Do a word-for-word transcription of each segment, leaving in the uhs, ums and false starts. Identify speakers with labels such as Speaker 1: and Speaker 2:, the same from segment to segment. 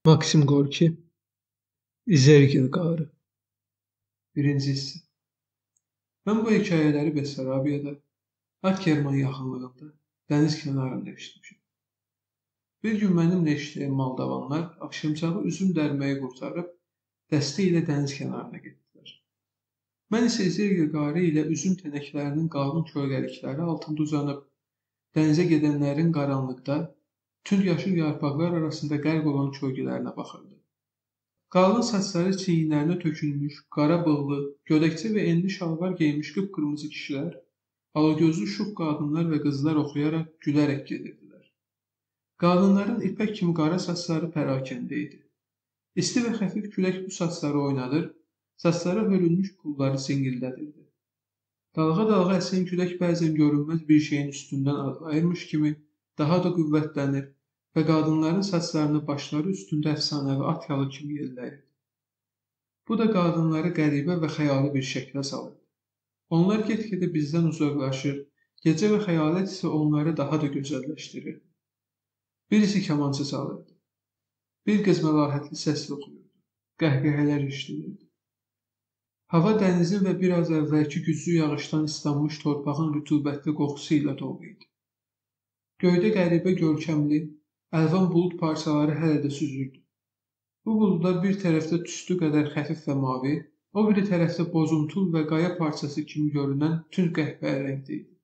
Speaker 1: Maksim Gorki, İzergil Qarı. Birinci hissə. Mən bu hekayələri Bessarabiyada, Akkerman yaxınlığında, dəniz kənarında eşitmişəm. Bir gün mənimlə işləyən Moldavanlar axşamçağı üzüm dərməyi qurtarıb, dəstə ilə dəniz kənarına getdilər. Mən isə İzergil Qarı ilə üzüm tənəklərinin qalın kölgəlikləri altında uzanıb, dənizə gedənlərin qaranlıqda, tünd yaşıl yarpaqlar arasında qərq olan kölgələrinə baxırdı. Qalın saçları çiyinlərinə tökülmüş, qara bığlı, gödəkçə və enli şalvar geymiş qıpqırmızı kişilər, alagözlü şux qadınlar və qızlar oxuyaraq, gülərək gedirdilər. Qadınların ipək kimi qara saçları pərakəndə idi. İsti və xəfif külək bu saçları oynadır, saçlara hörülmüş pulları singildədirdi. Dalğa-dalğa əsən külək bəzən görünməz bir şeyin üstündən adlayırmış kimi daha da qüvvətlənir və qadınların saçlarını başları üstündə əfsanəvi at yalı kimi yelləyirdi. Bu da qadınları qəribə və xəyali bir şəklə salırdı. Onlar get-gedə bizdən uzaqlaşır, gecə və xəyalət isə onları daha da gözəlləşdirirdi. Birisi kamança çalırdı. Bir qız məlahətli səslə oxuyurdu. Qəhqəhələr eşidilirdi. Hava dənizin və biraz əvvəlki güclü yağışdan islanmış torpağın rütubətli qoxusu ilə dolu idi. Göydə qəribə görkəmli, əlvan bulud parçaları hələ də süzürdü. Bu buludlar bir tərəfdə tüstü qədər xəfif və mavi, o biri tərəfdə bozuntul və qaya parçası kimi görünən tünd qəhvəyi rəngdə idi.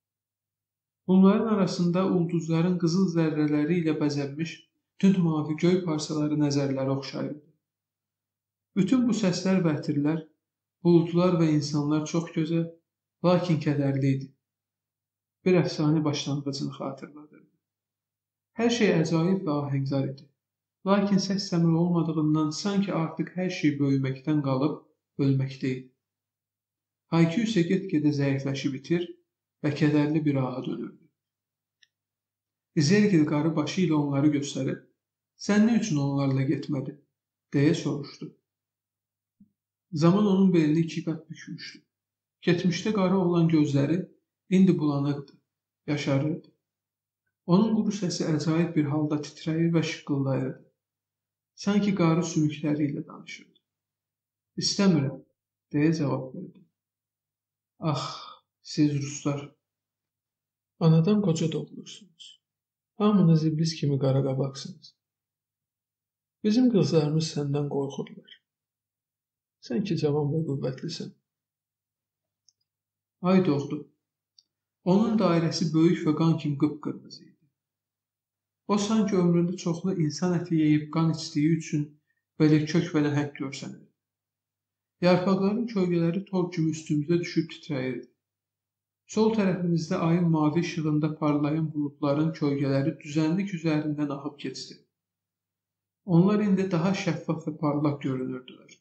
Speaker 1: Bunların arasında ulduzların qızıl zərrələri ilə bəzənmiş tünd mavi göy parçaları nəzərləri oxşayırdı. Bütün bu səslər və ətirlər, buludlar və insanlar çox gözəl, lakin kədərli idi. Bir əfsanə başlanğıcını xatırladırdı. Hər şey əcaib və ahəngdar idi. Lakin səs-səmir olmadığından sanki artıq hər şey böyüməkdən qalıb, ölməkdə idi. Hay-küy isə get-gedə zəifləşib bitir və kədərli bir ağa dönürdü. İzergil Qarı başı ilə onları göstərib, "Sən nə üçün onlarla getmədin?" deyə soruşdu. Zaman onun belini iki qat bükmüşdü. Keçmişdə qara olan gözləri indi bulanıqdı, yaşarırdı. Onun quru səsi əcaib bir halda titrəyir və şıqqıldayırdı. Sanki qarı sümükləri ilə danışırdı. "İstəmirəm," deyə cavab verdi. "Ax, siz ruslar, anadan qoca doğulursunuz. Hamınız iblis kimi qara qabaqsınız. Bizim qızlarımız səndən qorxurlar. Sən ki cavan və qüvvətlisən." Ay doğdu. Onun dairəsi böyük və qan kimi qıpqırmızı idi. O sanki ömründə çoxlu insan əti yeyib qan içdiyi üçün belə kök və nəhəng görsənirdi. Yarpaqların kölgələri tor kimi üstümüzə düşüb titrəyirdi. Sol tərəfimizdə ayın mavi işığında parlayan buludların kölgələri düzənlik üzərindən axıb keçdi. Onlar indi daha şəffaf və parlaq görünürdülər.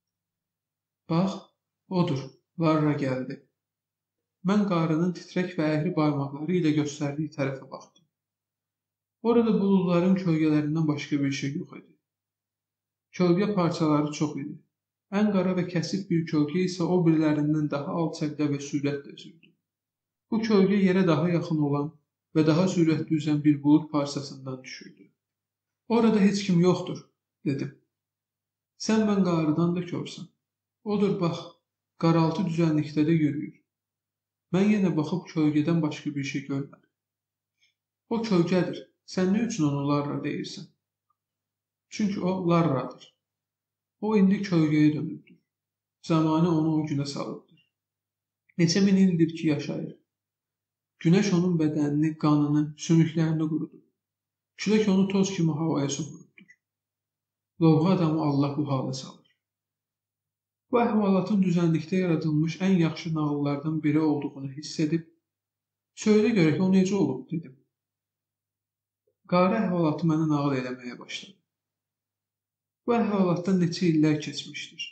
Speaker 1: "Bax, odur, Larra gəldi." Mən qarının titrək və əhri barmaqları ilə göstərdiyi tərəfə baxdım. Orada buludların kölgələrindən başqa bir şey yox idi. Kölgə parçaları çox idi. Ən qara və kəsif bir kölgə isə o birilərindən daha alçaqda və sürətlə üzürdü. Bu kölgə yerə daha yaxın olan və daha sürətli üzən bir bulud parçasından düşürdü. "Orada heç kim yoxdur," dedim. "Sən mən qarıdan da körsən. Odur bax, qaraltı düzənlikdə də yürüyür." Mən yenə baxıb kölgədən başqa bir şey görmədim. "O kölgədir. Sən nə üçün onu Larra deyirsən?" "Çünki o Larradır. O indi kölgəyə dönübdür. Zamanı onu o günə salıbdır. Neçə min ildir ki yaşayır. Günəş onun bədənini, qanını, sümüklərini qurudub. Külək onu toz kimi havaya soxurubdur. Lovğa adamı Allah bu hala salır. Bu əhvalatın düzənlikdə yaradılmış ən yaxşı nağıllardan biri olduğunu hiss edib, "Söylə görək o necə olub?" dedim. Qarı əhvalatı mənə nağıl eləməyə başladı. Bu əhvalatdan neçə illər keçmişdir.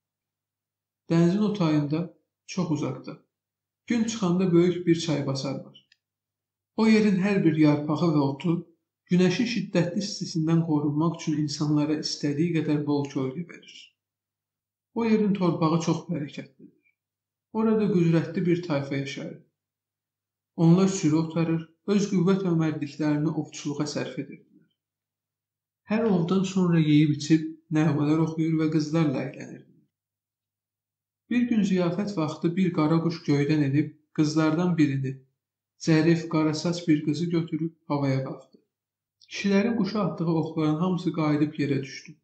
Speaker 1: Dənizin o tayında, çox uzaqda, gün çıxanda böyük bir çaybasar var. O yerin hər bir yarpağı və otu, günəşin şiddətli istisindən qorunmaq üçün insanlara istədiyi qədər bol kölgə verir. O yerin torpağı çox bərəkətlidir. Orada qüdrətli bir tayfa yaşayır. Onlar sürü otarır, öz qüvvət və mərdliklərini ovçuluğa sərf edirdilər. Hər ovdan sonra yeyib içib nəğmələr oxuyur və qızlarla əylənirdi. Bir gün ziyafət vaxtı bir qara quş göydən enib qızlardan birini, zərif, qarasaç bir qızı götürüb havaya qalxdı. Kişilərin quşa atdığı oxların hamısı qayıdıb yerə düşdü.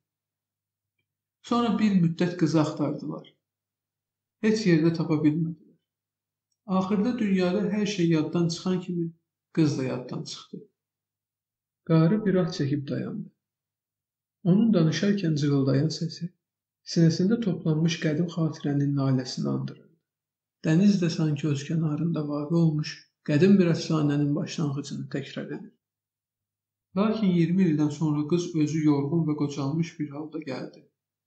Speaker 1: Sonra bir müddət qızı axtardılar. Heç yerdə tapa bilmədilər. Axırda dünyada hər şey yaddan çıxan kimi qız da yaddan çıxdı. Qarı bir ah çəkib dayandı. Onun danışarkən cığıldayan səsi sinəsində toplanmış qədim xatirənin naləsini andırırdı. Dəniz də sanki öz kənarında vaqe olmuş qədim bir əfsanənin başlanğıcını təkrar edir. Lakin iyirmi ildən sonra qız özü yorğun və qocalmış bir halda gəldi.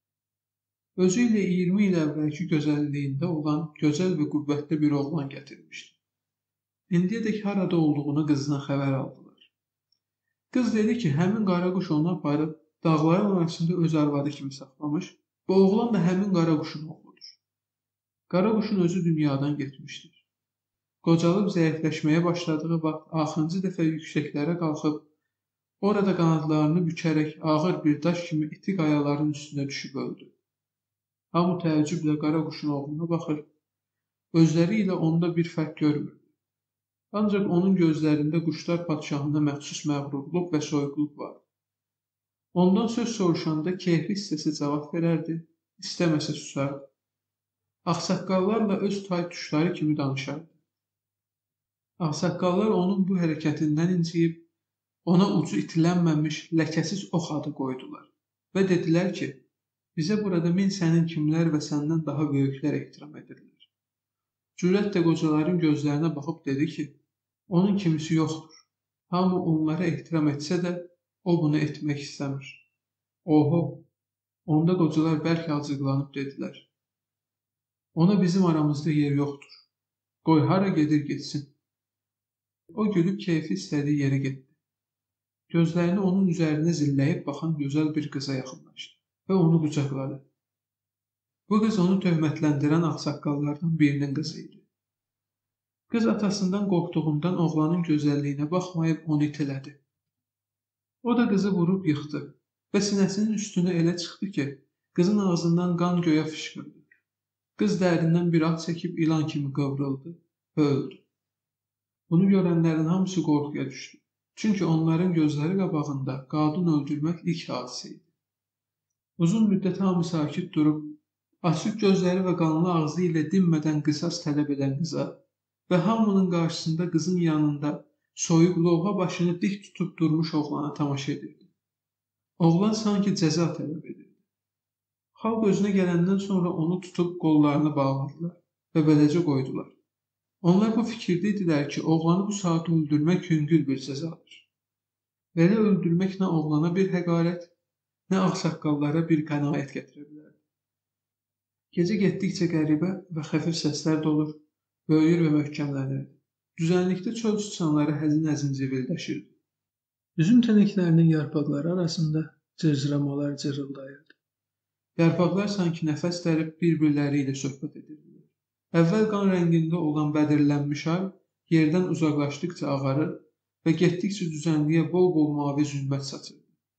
Speaker 1: Özü ilə iyirmi il əvvəlki gözəlliyində olan gözəl və qüvvətli bir oğlan gətirmişdi. İndiyədək harada olduğunu qızdan xəbər aldılar. Qız dedi ki, həmin qara quş onu aparıb dağların arasında öz arvadı kimi saxlamış, bu oğlan da həmin qara quşun oğludur. Qara quşun özü dünyadan getmişdir. Qocalıb zəifləşməyə başladığı vaxt axırıncı dəfə yüksəklərə qalxıb, orada qanadlarını bükərək ağır bir daş kimi iti qayaların üstünə düşüb öldü. Hamı təəccüblə qara quşun oğluna baxır, özləri ilə onda bir fərq görmürdü. Ancaq onun gözlərində quşlar padşahına məxsus məğrurluq və soyuqluq vardı. Ondan söz soruşanda keyfi istəsə cavab verərdi, istəməsə susardı. Ağsaqqallarla öz tay tuşları kimi danışardı. Ağsaqqallar onun bu hərəkətindən inciyib, ona ucu itilənməmiş, ləkəsiz ox adı qoydular və dedilər ki, bizə burada min sənin kimlər və səndən daha böyüklər ehtiram edirlər. Cürət də qocaların gözlərinə baxıb dedi ki, onun kimisi yoxdur. Hamı onlara ehtiram etsə də, o bunu etmək istəmir. Oho, onda qocalar bəlkə acıqlanıb dedilər. Ona bizim aramızda yer yoxdur. Qoy hara gedir getsin. O gülüb keyfi istədiyi yerə getdi. Gözlərini onun üzərinə zilləyib baxan gözəl bir qıza yaxınlaşdı və onu qucaqladı. Bu qız onu töhmətləndirən ağsaqqallardan birinin qızı idi. Qız atasından qorxduğundan oğlanın gözəlliyinə baxmayıb onu itilədi. O da qızı vurub yıxdı və sinəsinin üstünə elə çıxdı ki, qızın ağzından qan göyə fışqırdı. Qız dərindən bir ah çəkib ilan kimi qıvrıldı və öldü. Bunu görənlərin hamısı qorxuya düşdü. Çünki onların gözləri qabağında qadın öldürmək ilk hadisə idi. Uzun müddət hamı sakit durub, açıq gözləri və qanlı ağzı ilə dinmədən qisas tələb edən qıza və hamının qarşısında qızın yanında soyuq lovğa başını dik tutub durmuş oğlana tamaşa edirdi. Oğlan sanki cəza tələb edirdi. Xalq özünə gələndən sonra onu tutub qollarını bağladılar və beləcə qoydular. Onlar bu fikirdə idilər ki, oğlanı bu saat öldürmək yüngül bir cəzadır. Belə öldürmək nə oğlana bir həqarət, nə ağsaqqallara bir qənaət gətirə bilərdi. Gecə getdikcə qəribə və xəfif səslər dolur, böyüyür və möhkəmlənirdi. Düzənlikdə çöl sıçanları həzin-həzin civildəşirdi. Üzüm tənəklərinin yarpaqları arasında cırcıramalar cırıldayırdı. Yarpaqlar sanki nəfəs dərib bir-birləri ilə söhbət edirdilər. Əvvəl qan rəngində olan bədirlənmiş ay yerdən uzaqlaşdıqca ağarır və getdikcə düzənliyə bol-bol mavi zülmət saçırdı.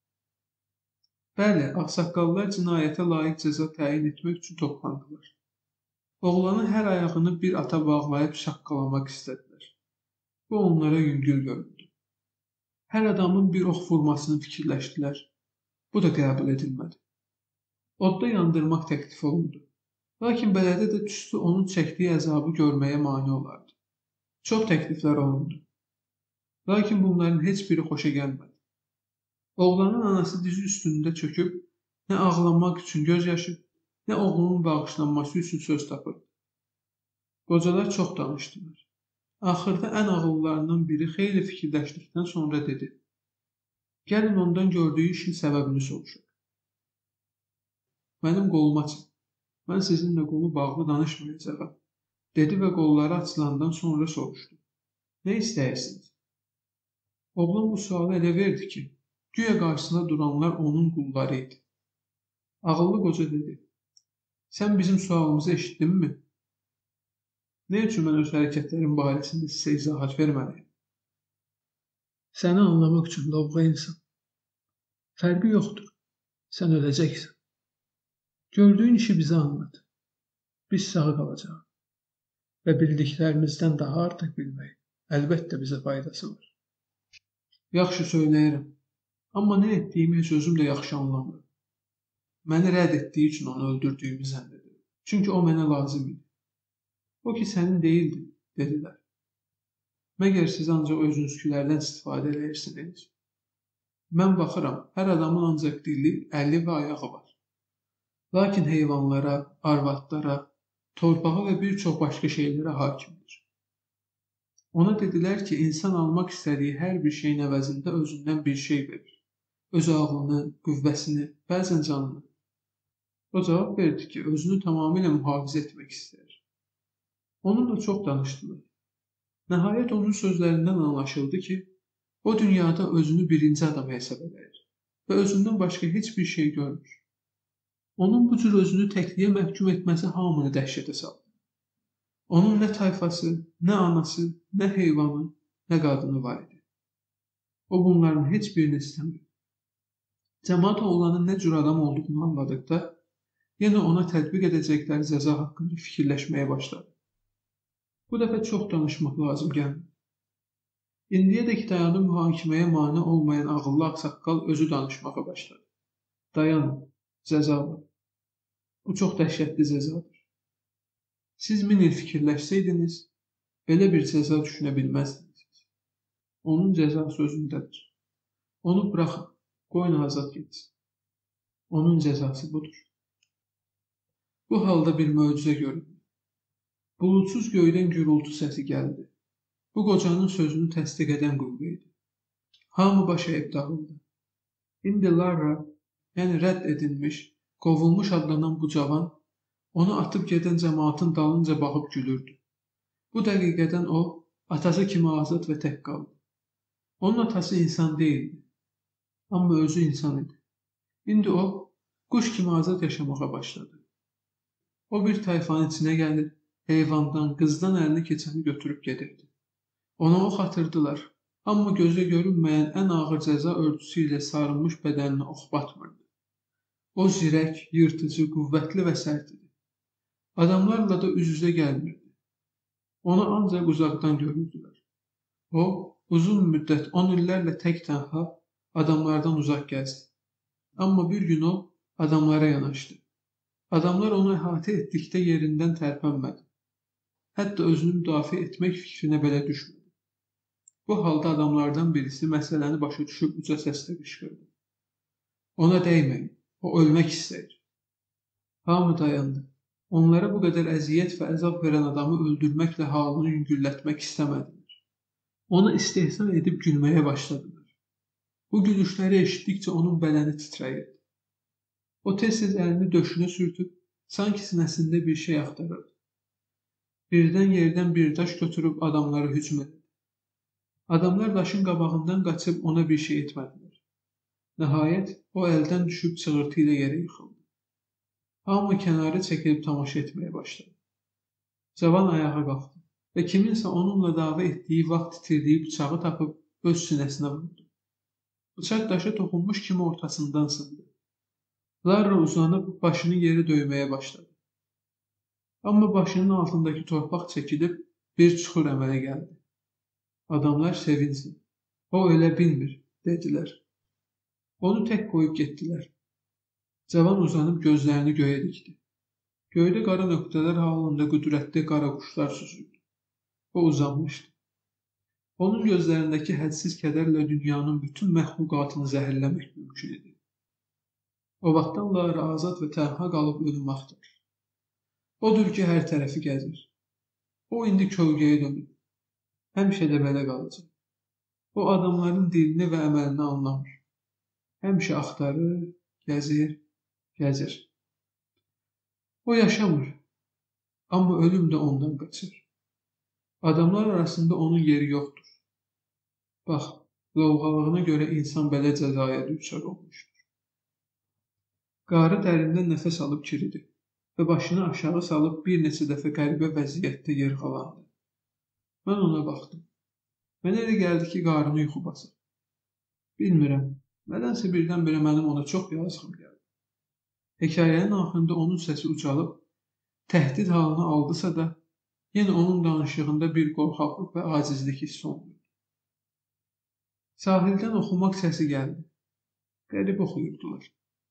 Speaker 1: Bəli, ağsaqqallar cinayətə layiq cəza təyin etmək üçün toplandılar. Oğlanın hər ayağını bir ata bağlayıb şaqqalamaq istədilər. Bu onlara yüngül göründü. Hər adamın bir ox vurmasını fikirləşdilər. Bu da qəbul edilmədi. Odda yandırmaq təklif olundu. Lakin belədə də tüstü onun çəkdiyi əzabı görməyə mane olardı. Çox təkliflər olundu. Lakin bunların heç biri xoşa gəlmədi. Oğlanın anası dizi üstündə çöküb, nə ağlamaq üçün göz yaşı, nə oğlunun bağışlanması üçün söz tapırdı. Qocalar çox danışdılar. Axırda ən ağıllarından biri xeyli fikirləşdikdən sonra dedi: Gəlin ondan gördüyü işin səbəbini soruşaq. Mənim qolum açın. Mən sizinlə qolu bağlı danışmayacağam, dedi və qolları açılandan sonra soruşdu. Nə istəyirsiniz? Oğlan bu sualı elə verdi ki, güya qarşısında duranlar onun qulları idi. Ağıllı qoca dedi: Sən bizim sualımızı eşitdinmi? Nə üçün mən öz hərəkətlərim barəsində sizə izahat verməliyim? Səni anlamaq üçün lovğa insan. Fərqi yoxdur. Sən öləcəksən. Gördüyün işi bizə anlat. Biz sağ qalacağıq. Və bildiklərimizdən daha artıq bilmək əlbəttə bizə faydası var. Yaxşı söyləyirəm. Amma nə etdiyimi heç özüm də yaxşı anlamıram. Məni rədd etdiyi üçün onu öldürdüyümü zənn edirəm. Çünki o mənə lazım idi. O ki sənin deyildi, dedilər. Məgər siz ancaq özünüzkilərdən istifadə edirsiniz? Mən baxıram, hər adamın ancaq dili, əli və ayağı var. Lakin heyvanlara, arvadlara, torpağa və bir çox başqa şeylərə hakimdir. Ona dedilər ki, insan almaq istədiyi hər bir şeyin əvəzində özündən bir şey verir. Öz ağlını, qüvvəsini, bəzən canını. O cavab verdi ki, özünü tamamilə mühafizə etmək istər. Onunla çox danışdılar. Nəhayət onun sözlərindən anlaşıldı ki, o dünyada özünü birinci adam hesab edir və özündən başqa heç bir şey görmür. Onun bu cür özünü təkliyə məhkum etməsi hamını dəhşətə saldı. Onun nə tayfası, nə anası, nə heyvanı, nə qadını var idi. O bunların heç birini istəmir. Cəmaat oğlanın nə cür adam olduğunu anladıqda, yenə ona tətbiq edəcəkləri cəza haqqında fikirləşməyə başladı. Bu dəfə çox danışmaq lazım gəlmir. İndiyədək dayanıb mühakiməyə mane olmayan ağıllı ağsaqqal özü danışmağa başladı. Dayanın, cəza var. Bu çox dəhşətli cəzadır. Siz min il fikirləşsəydiniz, belə bir cəza düşünə bilməzdiniz. Onun cəzası özündədir. Onu buraxın, qoyun azad getsin. Onun cəzası budur. Bu halda bir möcüzə göründü. Buludsuz göydən gürultu səsi gəldi. Bu qocanın sözünü təsdiq edən qüvvə idi. Hamı baş əyib dağıldı. İndi Lara, yəni rədd edilmiş, qovulmuş adlanan bu cavan, onu atıb gedən cəmaatın dalınca baxıb gülürdü. Bu dəqiqədən o, atası kimi azad və tək qaldı. Onun atası insan deyildi, amma özü insan idi. İndi o, quş kimi azad yaşamağa başladı. O bir tayfanın içinə gəlir, heyvandan, qızdan əlini keçəni götürüb gedirdi. Ona ox atırdılar, amma gözə görünməyən ən ağır cəza örtüsü ilə sarılmış bədəninə ox batmırdı. O zirək, yırtıcı, qüvvətli və sərt idi. Adamlarla da üz-üzə gəlmirdi. Onu ancaq uzaqdan görürdülər. O, uzun müddət, on illərlə tək tənha adamlardan uzaq gəzdi. Amma bir gün o, adamlara yanaşdı. Adamlar onu əhatə etdikdə yerindən tərpənmədi. Hətta özünü müdafiə etmək fikrinə belə düşmədi. Bu halda adamlardan birisi məsələni başa düşüb uca səslə qışqırdı. Ona dəyməyin, o ölmək istəyir. Hamı dayandı. Onlara bu qədər əziyyət və əzab verən adamı öldürməklə halını yüngüllətmək istəmədilər. Onu istehza edib gülməyə başladılar. Bu gülüşləri eşitdikcə onun bədəni titrəyirdi. O tez-tez əlini döşünə sürtüb, sanki sinəsində bir şey axtarırdı. Birdən yerdən bir daş götürüb adamlara hücum etdi. Adamlar daşın qabağından qaçıb ona bir şey etmədilər. Nəhayət, o əldən düşüb çığırtı ilə yerə yıxıldı. Hamı kənarı çəkilib tamaşa etməyə başladı. Cavan ayağa qalxdı və kiminsə onunla dava etdiyi vaxt itirdiyi bıçağı tapıb öz sinəsinə vurdu. Bıçaq daşa toxunmuş kimi ortasından sındı. Lara uzanıb başını yeri döyməyə başladı. Amma başının altındakı torpaq çəkilib bir çuxur əmələ gəldi. Adamlar sevinsin. O ölə bilmir, dedilər. Onu tək qoyub getdilər. Cavan uzanıb gözlərini göyə dikdi. Göydə qara nöqtələr halında qüdrətli qara quşlar süzüldü. O uzanmışdı. Onun gözlərindəki hədsiz kədərlə dünyanın bütün məxluqatını zəhərləmək mümkün idi. O vaxtdan Lara azad və tənha qalıb ölüm axtarır. Odur ki, hər tərəfi gəzir. O indi kölgəyə dönür. Həmişə də belə qalacaq. O adamların dilini və əməlini anlamır. Həmişə axtarır, gəzir, gəzir. O yaşamır, amma ölüm də ondan qaçır. Adamlar arasında onun yeri yoxdur. Bax, lovğalığına görə insan belə cəzaya düçar olmuşdur. Qarı dərindən nəfəs alıb kiridi və başını aşağı salıb bir neçə dəfə qəribə vəziyyətdə yırğalandı. Mən ona baxdım. Mənə elə gəldi ki, qarını yuxu basır. Bilmirəm, Nədənsə birdən-birə mənim ona çox yazığım gəldi. Hekayənin axırında onun səsi ucalıb, təhdid halını aldısa da, yenə onun danışığında bir qorxaqlıq və acizlik hissi olundu. Sahildən oxumaq səsi gəldi. Qərib oxuyurdular.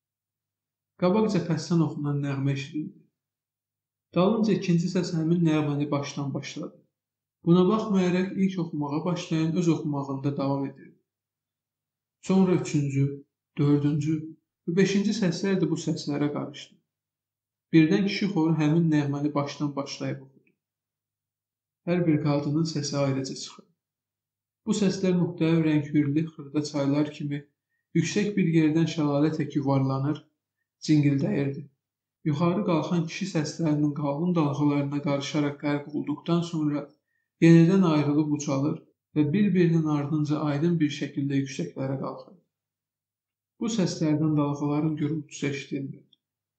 Speaker 1: Qabaq cəbhəsindən oxunan nəğmə eşidildi. Dalınca ikinci səs həmin nəğməni başdan başladı. Buna baxmayaraq ilk oxumağa başlayan öz oxumağında davam edirdi. Sonra üçüncü, dördüncü və beşinci səslər də bu səslərə qarışdı. Birdən kişi xoru həmin nəğməni başdan başlayıb oxudu. Hər bir qadının səsi ayrıca çıxır. Bu səslər müxtəlif rəng-hürli xırda çaylar kimi yüksək bir yerdən şəlalə tək yuvarlanır, cingildəyirdi. Yuxarı qalxan kişi səslərinin qalın dalğalarına qarışaraq qərq olduqdan sonra yenidən ayrılıb ucalır və bir-birinin ardınca aydın bir şəkildə yüksəklərə qalxır. Bu səslərdən dalğaların gürültüsü eşidilmirdi.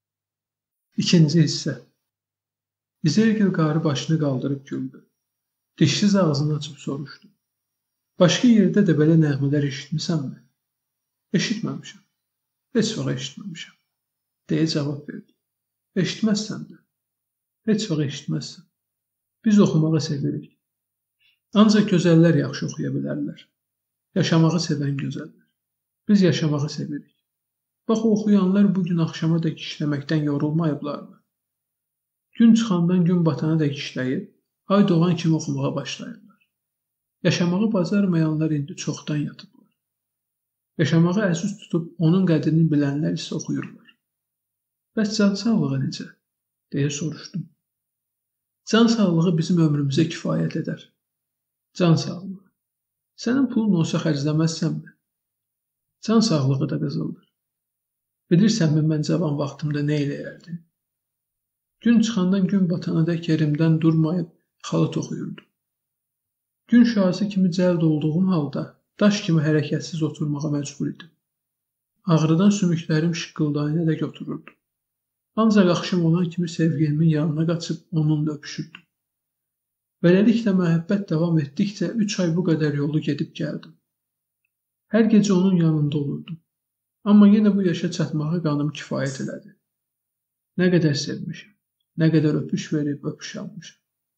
Speaker 1: İkinci hissə. İzergil qarı başını qaldırıb güldü. Dişsiz ağzını açıb soruşdu. Başqa yerdə də belə nəğmələr eşitmisənmi? Eşitməmişəm. Heç vaxt eşitməmişəm. Deyə cavab verdi. Eşitməzsən də. Heç vaxt eşitməzsən. Biz oxumağı sevirik. Ancaq gözəllər yaxşı oxuya bilərlər. Yaşamağı sevən gözəllər. Biz yaşamağı sevirik. Bax, oxuyanlar bugün axşama dək işləməkdən yorulmayıblarmı? Gün çıxandan gün batana dək işləyib, ay doğan kimi oxumağa başlayırlar. Yaşamağı bacarmayanlar indi çoxdan yatıblar. Yaşamağı əziz tutub onun qədrini bilənlər isə oxuyurlar. Bəs can sağlığı necə? Deyə soruşdum. Can sağlığı bizim ömrümüzə kifayət edər. Can sağlığı. Sənin pulun olsa xərcləməzsənmi? Can sağlığı da qızıldır. Bilirsənmi, mən cavan vaxtımda nə eləyərdim? Gün çıxandan gün batana dək yerimdən durmayıb xalat oxuyurdum. Gün şüası kimi cəld olduğum halda daş kimi hərəkətsiz oturmağa məcbur idim. Ağrıdan sümüklərim şıqqıldayana dək otururdum. Ancaq axşam olan kimi sevgilimin yanına qaçıb onunla öpüşürdüm. Beləliklə məhəbbət davam etdikcə üç ay bu qədər yolu gedib gəldim. Hər gecə onun yanında olurdum. Amma yenə bu yaşa çatmağa qanım kifayət elədi. Nə qədər sevmişəm, nə qədər öpüş verib öpüş almışam.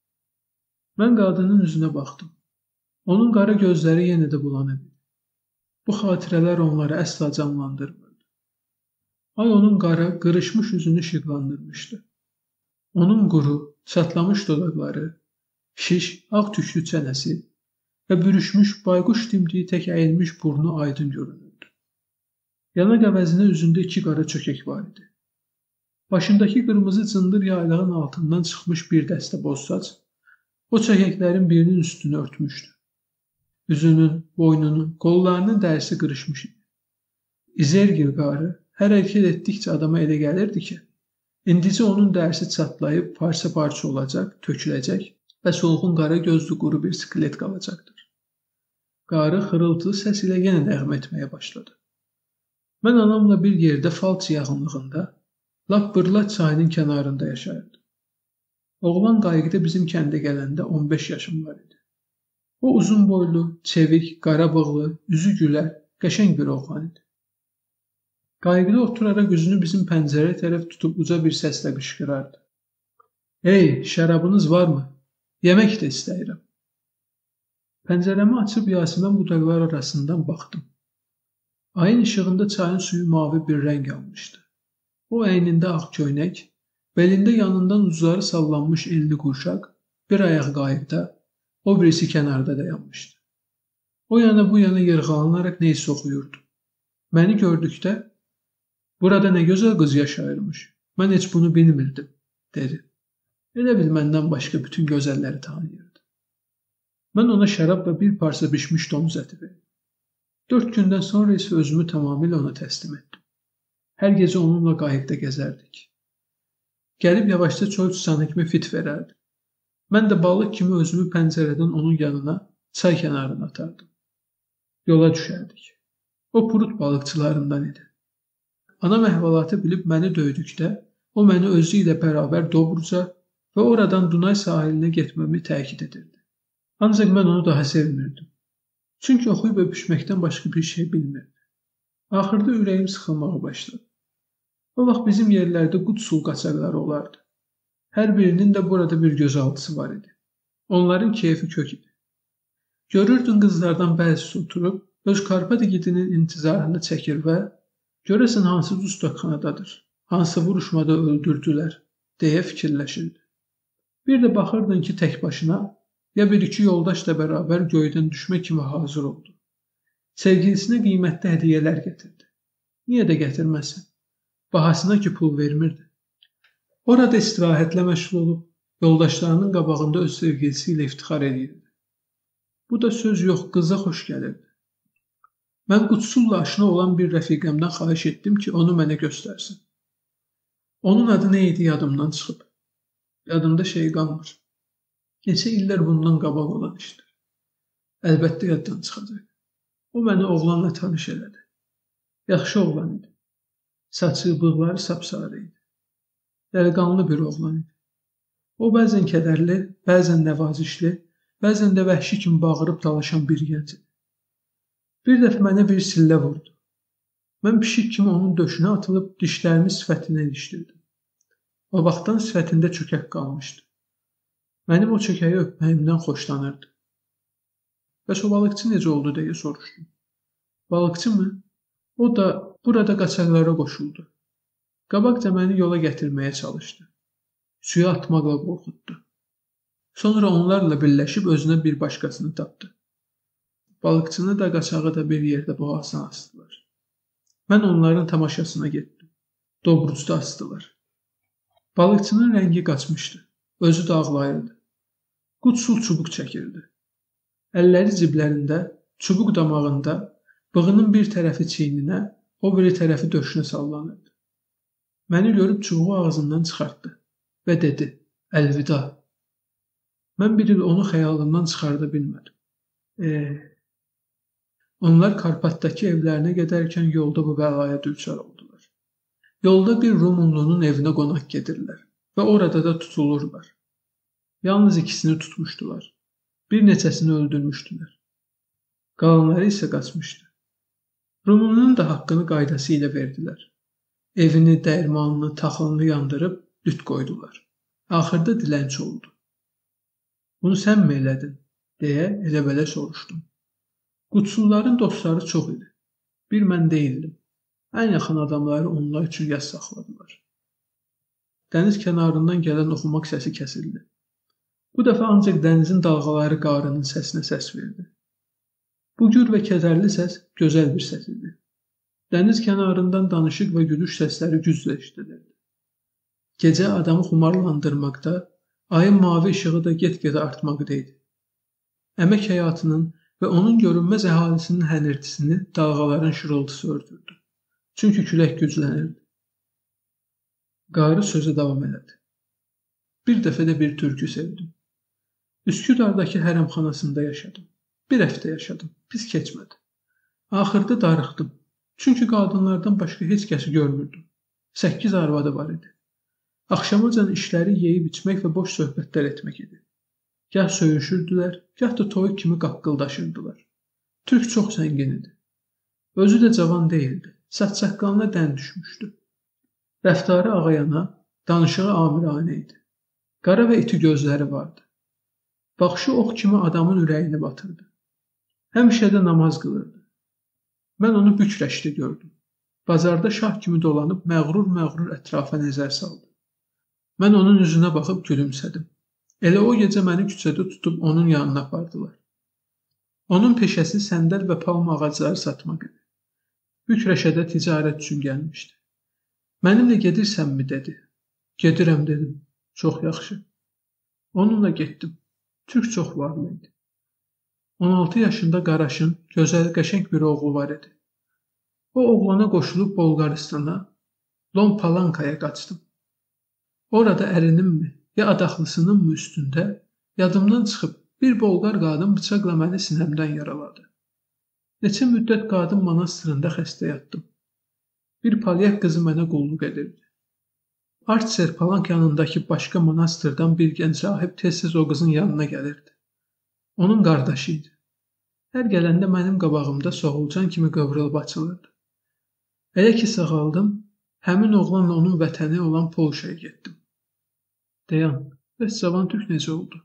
Speaker 1: Mən qadının üzünə baxdım. Onun qara gözləri yenə də bulanıb. Bu xatirələr onları əsla canlandırmırdı. Ay onun qara, qırışmış üzünü işıqlandırmışdı. Onun quru, çatlamış dodaqları, şiş, ağ tüklü çənəsi və bürüşmüş, bayquş dimdiyi tək əyilmiş burnu aydın görünürdü. Yanaq əvəzinə üzündə iki qara çökək var idi. Başındakı qırmızı cındır yaylığın altından çıxmış bir dəstə boz saç, o çökəklərin birinin üstünü örtmüşdü. Üzünün, boynunun, qollarının dərisi qırışmış idi. İzergil qarı hər hərəkət etdikcə adama elə gəlirdi ki, indicə onun dərisi çatlayıb parça-parça olacaq, töküləcək və solğun qara gözlü quru bir skelet qalacaqdır. Qarı xırıltılı səs ilə yenə nəğmə etməyə başladı. Mən anamla bir yerdə Falç yaxınlığında, lap Bırlat çayının kənarında yaşayırdım. Oğlan qayıqda bizim kəndə gələndə on beş yaşım var idi. O uzun boylu, çevik, qara bığlı, üzü gülər, qəşəng bir oğlan idi. Qayıqda oturaraq üzünü bizim pəncərəyə tərəf tutub uca bir səslə qışqırardı. Ey, şərabınız varmı? Yemək də istəyirəm. Pəncərəmi açıb Yasimən budaqlar arasından baxdım. Ayın işığında çayın suyu mavi bir rəng almışdı. O əynində ağ köynək, belində yanından ucları sallanmış elli qurşaq, bir ayaq qayıqda, o birisi kənarda dayanmışdı. O yana bu yana yırğalanaraq neysə oxuyurdu. Məni gördükdə, burada nə gözəl qız yaşayırmış, mən heç bunu bilmirdim, dedi. Elə bil məndən başqa bütün gözəlləri tanıyırdı. Mən ona şərab və bir parça bişmiş domuz əti verdim. Dörd gündən sonra isə özümü tamamilə ona təslim etdim. Hər gecə onunla qayıqda gəzərdik. Gəlib yavaşca çöl çıçanı kimi fit verərdi. Mən də balıq kimi özümü pəncərədən onun yanına, çay kənarına atardım. Yola düşərdik. O purut balıqçılarından idi. Anam əhvalatı bilib məni döydükdə, o məni özü ilə bərabər Dobruca və oradan Dunay sahilinə getməmi təkid edirdi. Ancaq mən onu daha sevmirdim. Çünki oxuyub öpüşməkdən başqa bir şey bilmirdi. Axırda ürəyim sıxılmağa başladı. O vaxt bizim yerlərdə qutsul qaçaqları olardı. Hər birinin də burada bir gözaltısı var idi. Onların keyfi kök idi. Görürdün qızlardan bəzisi oturub, öz Karpat igidinin intizarını çəkir və görəsən hansı dustaqxanadadır, hansı vuruşmada öldürdülər, deyə fikirləşirdi. Bir də baxırdın ki, tək başına, ya bir iki yoldaşla bərabər göydən düşmə kimi hazır oldu. Sevgilisinə qiymətli hədiyyələr gətirdi. Niyə də gətirməsin? Bahasına ki, pul vermirdi. Orada istirahətlə məşğul olub, yoldaşlarının qabağında öz sevgilisi ilə iftixar edirdi. Bu da söz yox, qıza xoş gəlirdi. Mən Qutsulla aşina olan bir rəfiqəmdən xahiş etdim ki, onu mənə göstərsin. Onun adı nə idi yadımdan çıxıb. Yadımda şey qalmır. Neçə illər bundan qabaq olan işdir. Əlbəttə yaddan çıxacaq. O məni oğlanla tanış elədi. Yaxşı oğlan idi. Saçı, bığları sapsarı idi. Dəliqanlı bir oğlan idi. O bəzən kədərli, bəzən nəvazişli, bəzən də vəhşi kimi bağırıb dalaşan bir gənc idi. Bir dəfə mənə bir sillə vurdu. Mən pişik kimi onun döşünə atılıb dişlərimi sifətinə ilişdirdim. O vaxtdan sifətində çökək qalmışdı. Mənim o çökəyi öpməyimdən xoşlanırdı. Bəs o balıqçı necə oldu deyə soruşdum. Balıqçı mı? O da burada qaçaqlara qoşuldu. Qabaqca məni yola gətirməyə çalışdı. Suya atmaqla qorxutdu. Sonra onlarla birləşib özünə bir başqasını tapdı. Balıqçını da qaçağı da bir yerdə boğazına asdılar. Mən onların tamaşasına getdim. Dobrucda asdılar. Balıqçının rəngi qaçmışdı. Özü də ağlayırdı. Qutsul çubuq çəkirdi. Əlləri ciblərində, çubuq damağında, bığının bir tərəfi çiyninə, o biri tərəfi döşünə sallanırdı. Məni görüb çubuğu ağzından çıxartdı və dedi, əlvida. Mən bir il onu xəyalımdan çıxarda bilmədim. Eee... Onlar Karpatdakı evlərinə gedərkən yolda bu bəlaya düçar oldular. Yolda bir Rumunlunun evinə qonaq gedirlər və orada da tutulurlar. Yalnız ikisini tutmuşdular. Bir neçəsini öldürmüşdülər. Qalanları isə qaçmışdı. Rumunlunun da haqqını qaydası ilə verdilər. Evini, dəyirmanını, taxılını yandırıb lüt qoydular. Axırda dilənçi oldu. Bunu sən mi elədin? Deyə elə-belə soruşdum. Qutsulların dostları çox idi. Bir mən deyildim. Ən yaxın adamları onlar üçün yas saxladılar. Dəniz kənarından gələn oxumaq səsi kəsildi. Bu dəfə ancaq dənizin dalğaları qarının səsinə səs verdi. Bu gür və kədərli səs gözəl bir səs idi. Dəniz kənarından danışıq və gülüş səsləri güclə eşidilirdi. Gecə adamı xumarlandırmaqda, ayın mavi işığı da get-gedə artmaqda idi. Əmək həyatının və onun görünməz əhalisinin hənirtisini dalğaların şırıltısı ördürdü. Çünki külək güclənirdi. Qarı sözə davam elədi. Bir dəfə də bir türkü sevdim. Üsküdardakı hərəmxanasında yaşadım. Bir həftə yaşadım. Pis keçmədi. Axırda darıxdım. Çünki qadınlardan başqa heç kəsi görmürdüm. Səkkiz arvadı var idi. Axşamacan işləri yeyib içmək və boş söhbətlər etmək idi. Gah söyüşürdülər, gah da toyuq kimi qaqqıldaşırdılar. Türk çox zəngin idi. Özü də cavan deyildi. Saç-saqqalına dən düşmüşdü. Rəftarı ağayana, danışığı amiranə idi. Qara və iti gözləri vardı. Baxışı ox kimi adamın ürəyini batırdı. Həmişə də namaz qılırdı. Mən onu bükrəşdə gördüm. Bazarda şah kimi dolanıb məğrur-məğrur ətrafa nəzər saldı. Mən onun üzünə baxıb gülümsədim. Elə o gecə məni küçədə tutub onun yanına apardılar. Onun peşəsi səndəl və palma ağacları satmaq idi. Bükrəşədə ticarət üçün gəlmişdi. Mənimlə gedirsənmi, dedi. Gedirəm, dedim. Çox yaxşı. Onunla getdim. Türk çox varlı idi. on altı yaşında qaraşın, gözəl, qəşəng bir oğlu var idi. O oğlana qoşulub Bolqaristana, Lon Palankaya qaçdım. Orada ərininmi, ya adaxlısınınmı üstündə, yadımdan çıxıb bir Bolqar qadın bıçaqla məni sinəmdən yaraladı. Neçə müddət qadın monastırında xəstə yatdım. Bir palyak qızı mənə qulluq edirdi. Artser Palank yanındakı başqa monastırdan bir gənc rahib tez-tez o qızın yanına gəlirdi. Onun qardaşı idi. Hər gələndə mənim qabağımda soğulcan kimi qıvrılıb açılırdı. Elə ki sağaldım, həmin oğlanla onun vətəni olan Polşaya getdim. Dayan, bəs Cavan Türk necə oldu?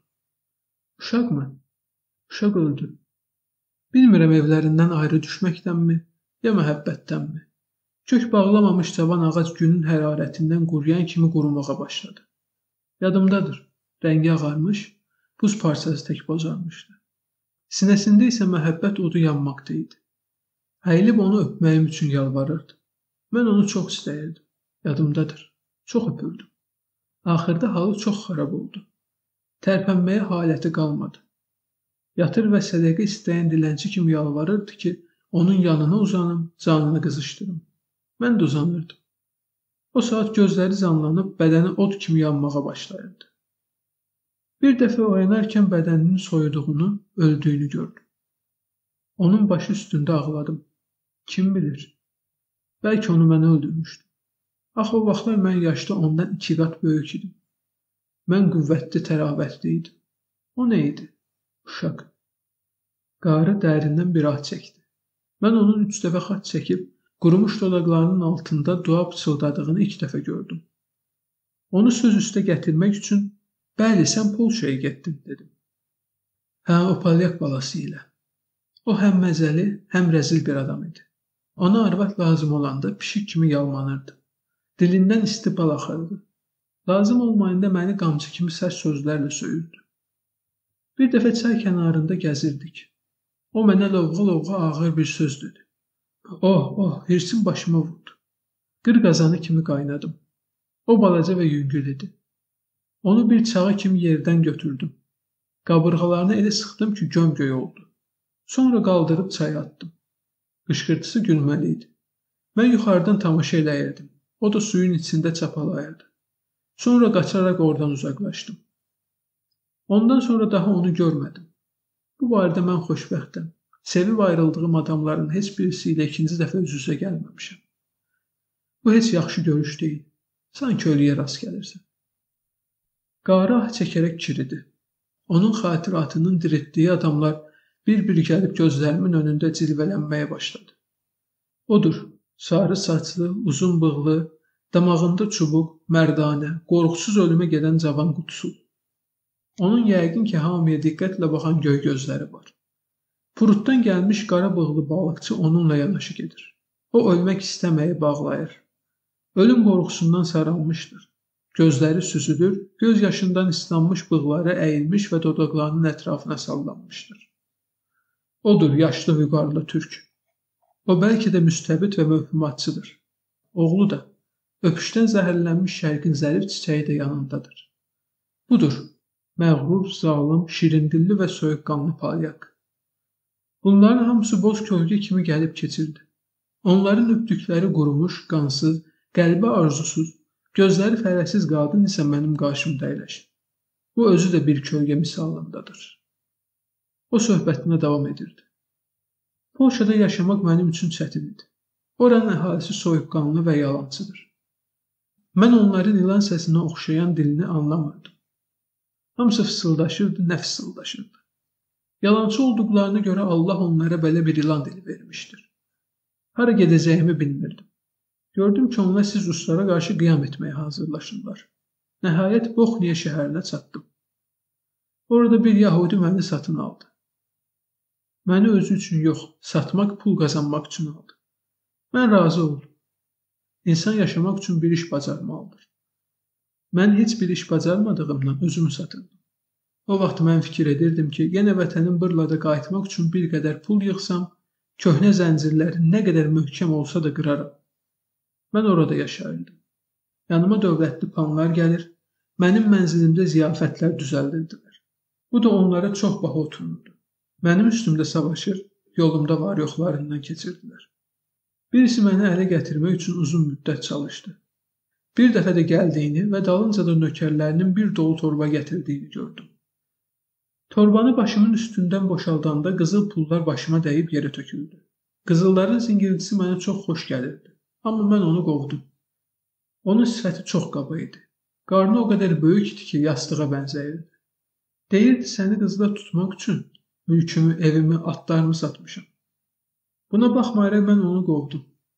Speaker 1: Uşaq mı? Uşaq öldü. Bilmirəm evlərindən ayrı düşməkdənmi, ya məhəbbətdənmi? Kök bağlamamış cavan ağac günün hərarətindən quruyan kimi qurumağa başladı. Yadımdadır, rəngi ağarmış, buz parçası tək bozarmışdı. Sinəsində isə məhəbbət odu yanmaqda idi. Əyilib onu öpməyim üçün yalvarırdı. Mən onu çox istəyirdim. Yadımdadır, çox öpürdüm. Axırda halı çox xarab oldu. Tərpənməyə haləti qalmadı. Yatır və sədəqə istəyən dilənçi kimi yalvarırdı ki, onun yanına uzanım, canını qızışdırım. Mən də uzanırdım. O saat gözləri canlanıb, bədəni od kimi yanmağa başlayırdı. Bir dəfə oyanarkən bədəninin soyuduğunu, öldüyünü gördüm. Onun başı üstündə ağladım. Kim bilir? Bəlkə onu mənə öldürmüşdü. Axı o vaxtlar mən yaşda ondan iki qat böyük idim. Mən qüvvətli, təravətli idim. O nə idi? Uşaq. Qarı dərindən bir ah çəkdi. Mən onun üç dəfə xat çəkib, qurumuş dodaqlarının altında dua pıçıldadığını ilk dəfə gördüm. Onu söz üstə gətirmək üçün, bəli, sən Polşaya getdin, dedim. Hə, o palyak balası ilə. O həm məzəli, həm rəzil bir adam idi. Ona arvad lazım olanda pişik kimi yalmanırdı. Dilindən isti bal axırdı. Lazım olmayında məni qamçı kimi sərt sözlərlə söyürdü. Bir dəfə çay kənarında gəzirdik. O mənə lovğa-lovğa ağır bir söz dedi. Oh, oh, hirsim başıma vurdu. Qır qazanı kimi qaynadım. O balaca və yüngül idi. Onu bir çağı kimi yerdən götürdüm. Qabırğalarını elə sıxdım ki, göm-göy oldu. Sonra qaldırıb çaya atdım. Qışqırtısı gülməli idi. Mən yuxarıdan tamaşa eləyirdim. O da suyun içində çapalayırdı. Sonra qaçaraq oradan uzaqlaşdım. Ondan sonra daha onu görmədim. Bu barədə mən xoşbəxtəm. Sevib ayrıldığım adamların heç birisi ilə ikinci dəfə üz-üzə gəlməmişəm. Bu heç yaxşı görüş deyil. Sanki ölüyə rast gəlirsən. Qarı ah çəkərək kiridi. Onun xatiratının diriltdiyi adamlar bir-bir gəlib gözlərimin önündə cilvələnməyə başladı. Odur, sarı saçlı, uzun bığlı, damağında çubuq, mərdanə, qorxusuz ölümə gedən cavan qutusu. Onun yəqin ki, hamıya diqqətlə baxan göy gözləri var. Purutdan gəlmiş qara bığlı balıqçı onunla yanaşı gedir. O ölmək istəməyi bağlayır. Ölüm qorxusundan saralmışdır. Gözləri süzülür, göz yaşından islanmış bığları əyilmiş və dodaqlarının ətrafına sallanmışdır. Odur, yaşlı vüqarlı türk. O bəlkə də müstəbid və mövhumatçıdır. Oğlu da, öpüşdən zəhərlənmiş şərqin zərif çiçəyi də yanındadır. Budur, məğrur, zalım, şirindilli və soyuqqanlı palyak. Bunların hamısı boz kölgə kimi gəlib keçirdi. Onların öpdükləri qurumuş, qansız, qəlbi arzusuz, gözləri fərəsiz qadın isə mənim qarşımda əyləşir. Bu özü də bir kölgə misalındadır. O söhbətinə davam edirdi. Polşada yaşamaq mənim üçün çətin idi. Oranın əhalisi soyuqqanlı və yalancıdır. Mən onların ilan səsinə oxşayan dilini anlamırdım. Hamısı fısıldaşırdı, nə fısıldaşırdı. Yalancı olduqlarına görə Allah onlara belə bir ilan dili vermişdir. Hara gedəcəyimi bilmirdim. Gördüm ki, onlar siz ruslara qarşı qiyam etməyə hazırlaşırlar. Nəhayət Boxniya şəhərinə çatdım. Orada bir Yahudi məni satın aldı. Məni özü üçün yox, satmaq, pul qazanmaq üçün aldı. Mən razı oldum. İnsan yaşamaq üçün bir iş bacarmalıdır. Mən heç bir iş bacarmadığımdan özümü satırdım. O vaxt mən fikir edirdim ki, yenə vətənin bırlada qayıtmaq üçün bir qədər pul yığsam, köhnə zəncirləri nə qədər möhkəm olsa da qıraram. Mən orada yaşayırdım. Yanıma dövlətli panlar gəlir, mənim mənzilimdə ziyafətlər düzəldirdilər. Bu da onlara çox baha otururdu. Mənim üstümdə savaşır, yolumda var yoxlarından keçirdilər. Birisi məni ələ gətirmək üçün uzun müddət çalışdı. Bir dəfə də gəldiyini və dalınca da nökərlərinin bir dolu torba gətirdiyini gördüm. Torbanı başımın üstündən boşaldanda qızıl pullar başıma dəyib yerə töküldü. Qızılların zingiltisi mənə çox xoş gəlirdi. Amma mən onu qovdum. Onun sifəti çox qaba idi. Qarnı o qədər böyük idi ki, yastığa bənzəyirdi. Deyirdi, səni qızla tutmaq üçün mülkümü, evimi, atlarımı satmışam. Buna baxmayaraq mən onu qovdum.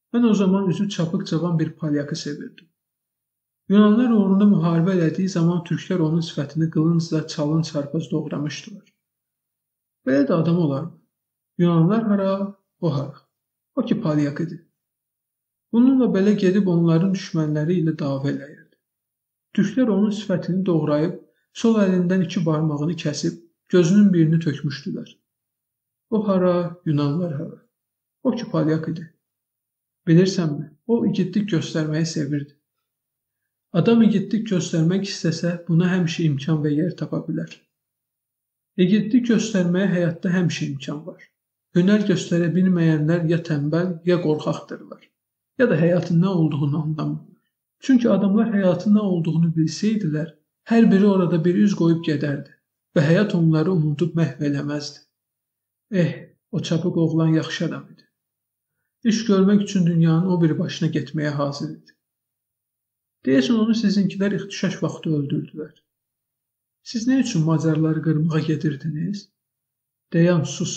Speaker 1: Mən o zaman üzü çapıq cavan bir palyakı sevirdim. Yunanlar uğrunda müharibə elədiyi zaman türklər onun sifətini qılıncla çalın çarpaz doğramışdılar. Belə də adam olarmı? Yunanlar hara, o hara. O ki palyak idi. Bununla belə gedib onların düşmənləri ilə dava eləyirdi. Türklər onun sifətini doğrayıb, sol əlindən iki barmağını kəsib, gözünün birini tökmüşdülər. O hara, Yunanlar hara. O ki palyak idi. Bilirsənmi, o igidlik göstərməyi sevirdi. Adam igidlik göstərmək istəsə, buna həmişə imkan və yer tapa bilər. İgidlik göstərməyə həyatda həmişə imkan var. Hünər göstərə bilməyənlər ya tənbəl, ya qorxaqdırlar, ya da həyatın nə olduğunu anlamırlar. Çünki adamlar həyatın nə olduğunu bilsəydilər, hər biri orada bir üz qoyub gedərdi və həyat onları unudub məhv eləməzdi. Eh, o çapıq oğlan yaxşı adam idi. İş görmək üçün dünyanın o bir başına getməyə hazır idi. Deyəsən onu sizinkilər ixtişaş vaxtı öldürdülər. Siz nə üçün Macarları qırmağa gedirdiniz? Dayan, sus.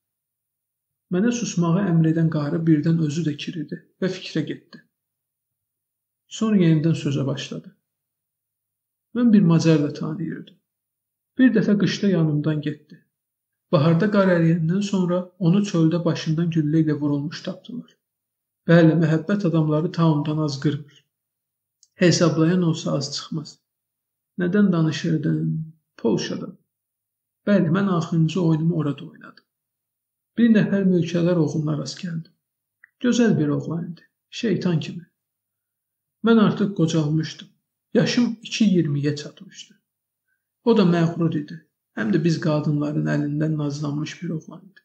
Speaker 1: Mənə susmağı əmr edən qarı birdən özü də kiridi və fikrə getdi. Sonra yenidən sözə başladı. Mən bir Macar da tanıyırdım. Bir dəfə qışda yanımdan getdi. Baharda qar əriyəndən sonra onu çöldə başından güllə ilə vurulmuş tapdılar. Bəli, məhəbbət adamları ta ondan az qırmır. Hesablayan olsa az çıxmaz. Nədən danışırdın? Polşadan. Bəli, mən axırıncı oyunumu orada oynadım. Bir nəfər mülkədar oğluna rast gəldim. Gözəl bir oğlan idi, şeytan kimi. Mən artıq qocalmışdım. Yaşım iki iyirmiyə çatmışdı. O da məğrur idi. Həm də biz qadınların əlindən nazlanmış bir oğlan idi.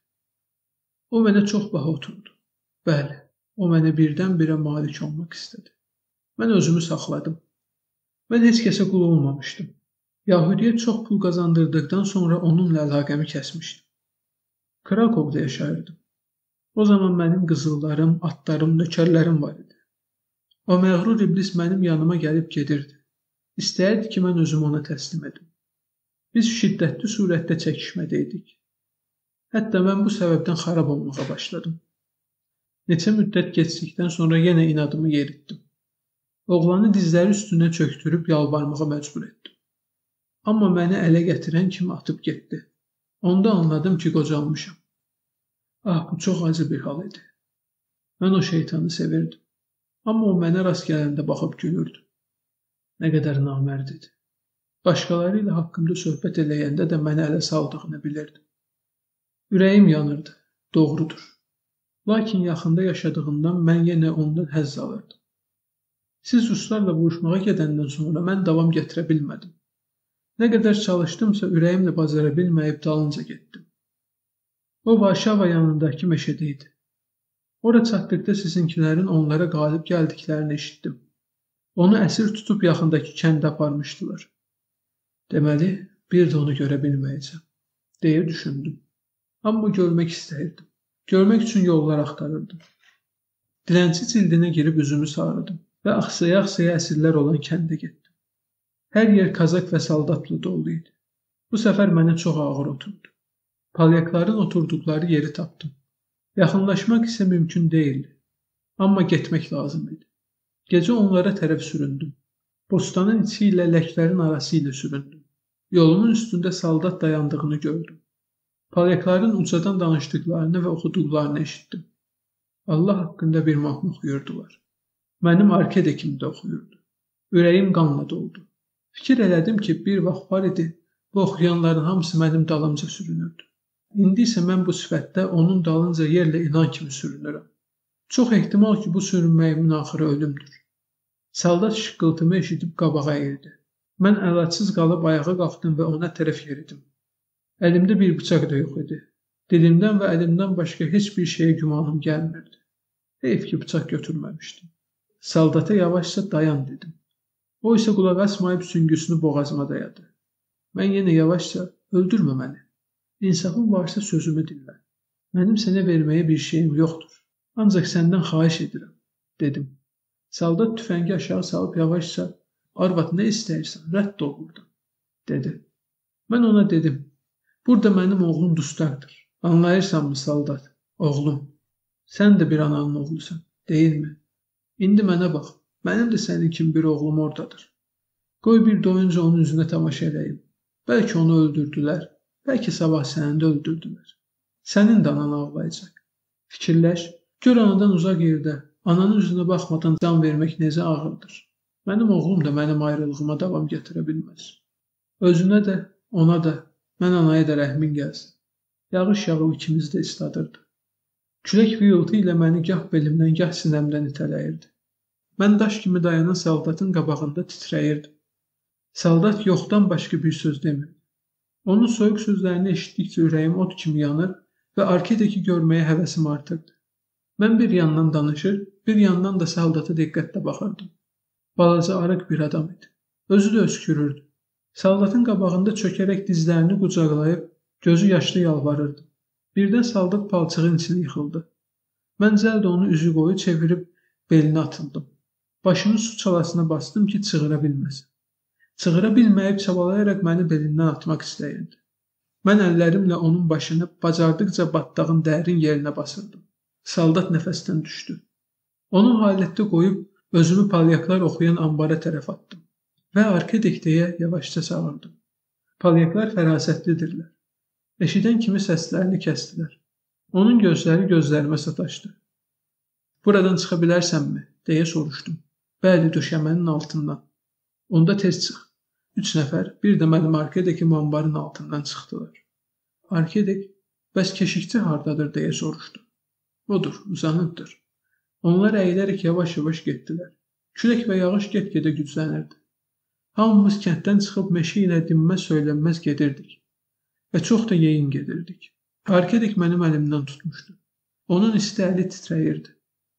Speaker 1: O mənə çox baha oturdu. Bəli, o mənə birdən-birə malik olmaq istədi. Mən özümü saxladım. Mən heç kəsə qul olmamışdım. Yahudiyə çox pul qazandırdıqdan sonra onunla əlaqəmi kəsmişdim. Krakovda yaşayırdım. O zaman mənim qızıllarım, atlarım, nökərlərim var idi. O məğrur iblis mənim yanıma gəlib gedirdi. İstəyirdi ki, mən özümü ona təslim edim. Biz şiddətli surətdə çəkişmədəydik. Hətta mən bu səbəbdən xarab olmağa başladım. Neçə müddət keçdikdən sonra yenə inadımı yeritdim. Oğlanı dizləri üstünə çöktürüb yalvarmağa məcbur etdim. Amma məni ələ gətirən kimi atıb getdi. Onda anladım ki, qocalmışam. Ah, bu çox acı bir hal idi. Mən o şeytanı sevirdim. Amma o mənə rast gələndə baxıb gülürdü. Nə qədər namərd idi. Başqaları ilə haqqımda söhbət eləyəndə də mənə ələ saldığını bilirdim. Ürəyim yanırdı, doğrudur. Lakin yaxında yaşadığından mən yenə ondan həzz alırdım. Siz ruslarla vuruşmağa gedəndən sonra mən davam gətirə bilmədim. Nə qədər çalışdımsa ürəyimlə bacara bilməyib dalınca getdim. O Varşava yanındakı meşədə idi. Ora çatdıqda sizinkilərin onlara qalib gəldiklərini eşitdim. Onu əsir tutub yaxındakı kəndə aparmışdılar. Deməli, bir də onu görə bilməyəcəm, deyə düşündüm. Amma görmək istəyirdim. Görmək üçün yollar axtarırdım. Dilənçi cildinə girib üzümü sarıdım və axsaya-axsaya əsirlər olan kəndə getdim. Hər yer kazak və saldatla dolu idi. Bu səfər mənə çox ağır oturdu. Palyakların oturduqları yeri tapdım. Yaxınlaşmaq isə mümkün deyildi. Amma getmək lazım idi. Gecə onlara tərəf süründüm. Bostanın içi ilə ləklərin arası ilə süründüm. Yolumun üstündə saldat dayandığını gördüm. Palyakların ucadan danışdıqlarını və oxuduqlarını eşitdim. Allah haqqında bir mahnı oxuyurdular. Mənim arkedekimdə oxuyurdu. Ürəyim qanla doldu. Fikir elədim ki, bir vaxt var idi, bu oxuyanların hamısı mənim dalımca sürünürdü. İndi isə mən bu sifətdə onun dalınca yerlə inan kimi sürünürəm. Çox ehtimal ki, bu sürünməyimin axırı ölümdür. Saldat şıqqıltımı eşidib qabağa əyildi. Mən əlacsız qalıb ayağa qalxdım və ona tərəf yeridim. Əlimdə bir bıçaq da yox idi. Dilimdən və əlimdən başqa heç bir şeyə gümanım gəlmirdi. Heyf ki, bıçaq götürməmişdim. Saldata yavaşca dayan dedim. O isə qulaq asmayıb süngüsünü boğazıma dayadı. Mən yenə yavaşca öldürmə məni. İnsafın varsa sözümü dinlə. Mənim sənə verməyə bir şeyim yoxdur. Ancaq səndən xahiş edirəm, dedim. Saldat tüfəngi aşağı salıb yavaşca, arvad nə istəyirsən, rədd ol buradan, dedi. Mən ona dedim, burada mənim oğlum dustaqdır. Anlayırsanmı saldat, oğlum, sən də bir ananın oğlusan. deyilmi? İndi mənə bax, mənim də sənin kimi bir oğlum oradadır. Qoy bir doyunca onun üzünə tamaşa eləyim. Bəlkə onu öldürdülər, bəlkə sabah səni də öldürdülər. Sənin də anan ağlayacaq. Fikirləş, gör anadan uzaq yerdə, ananın üzünə baxmadan can vermək necə ağırdır. Mənim oğlum da mənim ayrılığıma davam gətirə bilməz. Özünə də, ona da, mən anaya da rəhmin gəlsin. Yağış yağıb ikimiz də isladırdı. Külək vıyıltı ilə məni gah belimdən, gah sinəmdən itələyirdi. Mən daş kimi dayanan saldatın qabağında titrəyirdim. Saldat yoxdan başqa bir söz demirdi. Onun soyuq sözlərini eşitdikcə ürəyim ot kimi yanır və Arkedeki görməyə həvəsim artırdı. Mən bir yandan danışır, bir yandan da saldata diqqətlə baxırdım. Balaca arıq bir adam idi. Özü də öskürürdü. Saldatın qabağında çökərək dizlərini qucaqlayıb, gözü yaşlı yalvarırdı. Birdən saldat palçığın içine yıxıldı. Mən cəld onu üzü qoyu çevirib belinə atıldım. Başını su çalasına bastım ki, çığıra bilməsin. Çığıra bilməyib çabalayaraq məni belindən atmaq istəyirdi. Mən əllərimlə onun başını bacardıqca batdağın dərin yerinə basırdım. Saldat nəfəsdən düşdü. Onu halətdə qoyub özümü palyaklar oxuyan ambara tərəf atdım və Arkedek deyə yavaşca çağırdım. Palyaklar fərasətlidirlər. Eşidən kimi səslərini kəstilər. Onun gözləri gözlərimə sataşdı. Buradan çıxa bilərsənmi? Deyə soruşdum. Bəli, döşəmənin altından. Onda tez çıx. Üç nəfər, bir də mənim Arkedeki mambarın altından çıxdılar. Arkedek, bəs keşikçi hardadır deyə soruşdu. Odur, uzanıbdır. Onlar əyilərək yavaş-yavaş getdilər. Külək və yağış get-gedə güclənirdi. Hamımız kənddən çıxıb meşə ilə dinmə söylənməz gedirdik və çox da yeyin gedirdik. Arkedek mənim əlimdən tutmuşdu. Onun isti əli titrəyirdi.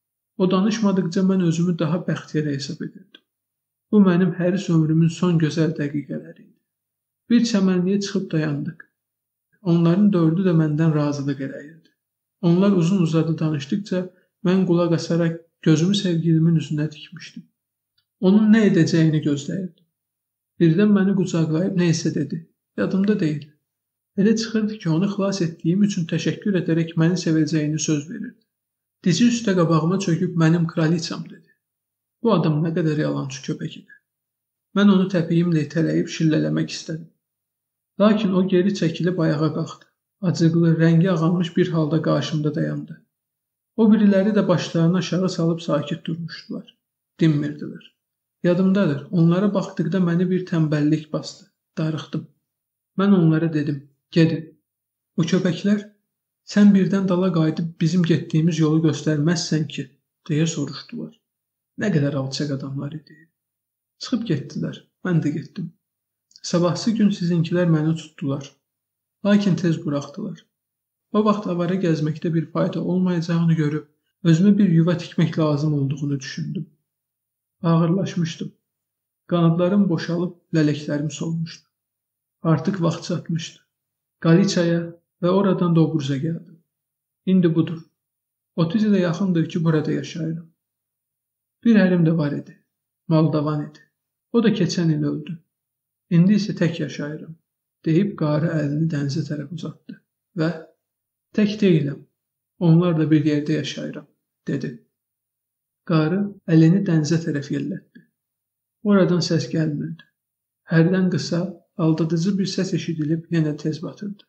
Speaker 1: O danışmadıqca mən özümü daha bəxtiyar hesab edirdim. Bu mənim həris ömrümün son gözəl dəqiqələri idi. Bir çəmənliyə çıxıb dayandıq. Onların dördü də məndən razılıq eləyirdi. Onlar uzun uzadı danışdıqca mən qulaq asaraq gözümü sevgilimin üzünə dikmişdim. Onun nə edəcəyini gözləyirdim. Birdən məni qucaqlayıb nə isə dedi. Yadımda deyil. Elə çıxırdı ki, onu xilas etdiyim üçün təşəkkür edərək məni sevəcəyini söz verirdi. Dizi üstə qabağıma çöküb mənim kraliçam dedi. Bu adam nə qədər yalançı köpək idi. Mən onu təpiyimlə itələyib şillələmək istədim. Lakin o geri çəkilib ayağa qalxdı. Acıqlı, rəngi ağarmış bir halda qarşımda dayandı. O biriləri də başlarını aşağı salıb sakit durmuşdular. Dinmirdilər. Yadımdadır, onlara baxdıqda məni bir tənbəllik bastı. Darıxdım. Mən onlara dedim, gedin. O köpəklər, sən birdən dala qayıdıb bizim getdiyimiz yolu göstərməzsən ki, deyə soruşdular. Nə qədər alçaq adamlar idi. Çıxıb getdilər, mən də getdim. Sabahsı gün sizinkilər məni tutdular. Lakin tez buraxdılar. O vaxt avara gəzməkdə bir fayda olmayacağını görüb, özümə bir yuva tikmək lazım olduğunu düşündüm. Ağırlaşmışdım. Qanadlarım boşalıb, lələklərim solmuşdu. Artıq vaxt çatmışdı. Qaliçaya və oradan Dobruza gəldim. İndi budur. otuz ilə yaxındır ki, burada yaşayıram. Bir ərim də var idi. Moldavan idi. O da keçən il öldü. İndi isə tək yaşayıram, deyib qarı əlini dənizə tərəf uzatdı və tək deyiləm, onlarla bir yerdə yaşayıram, dedi. Qarı əlini dənizə tərəf yellətdi. Oradan səs gəlmirdi. Hərdən qısa, aldadıcı bir səs eşidilib yenə tez batırdı.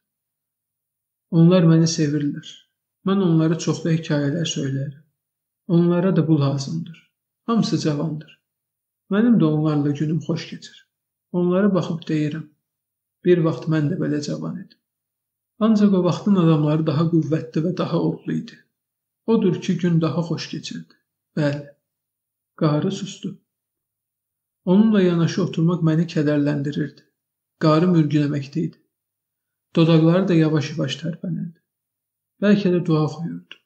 Speaker 1: Onlar məni sevirlər. Mən onlara çoxlu hekayələr söyləyirəm. Onlara da bu lazımdır. Hamısı cavandır. Mənim də onlarla günüm xoş keçir. Onlara baxıb deyirəm. Bir vaxt mən də belə cavan idim. Ancaq o vaxtın adamları daha qüvvətli və daha odlu idi. Odur ki, gün daha xoş keçirdi. Bəli. Qarı sustu. Onunla yanaşı oturmaq məni kədərləndirirdi. Qarı mürgüləməkdə idi. Dodaqları da yavaş-yavaş tərpənirdi. Bəlkə də dua oxuyurdu.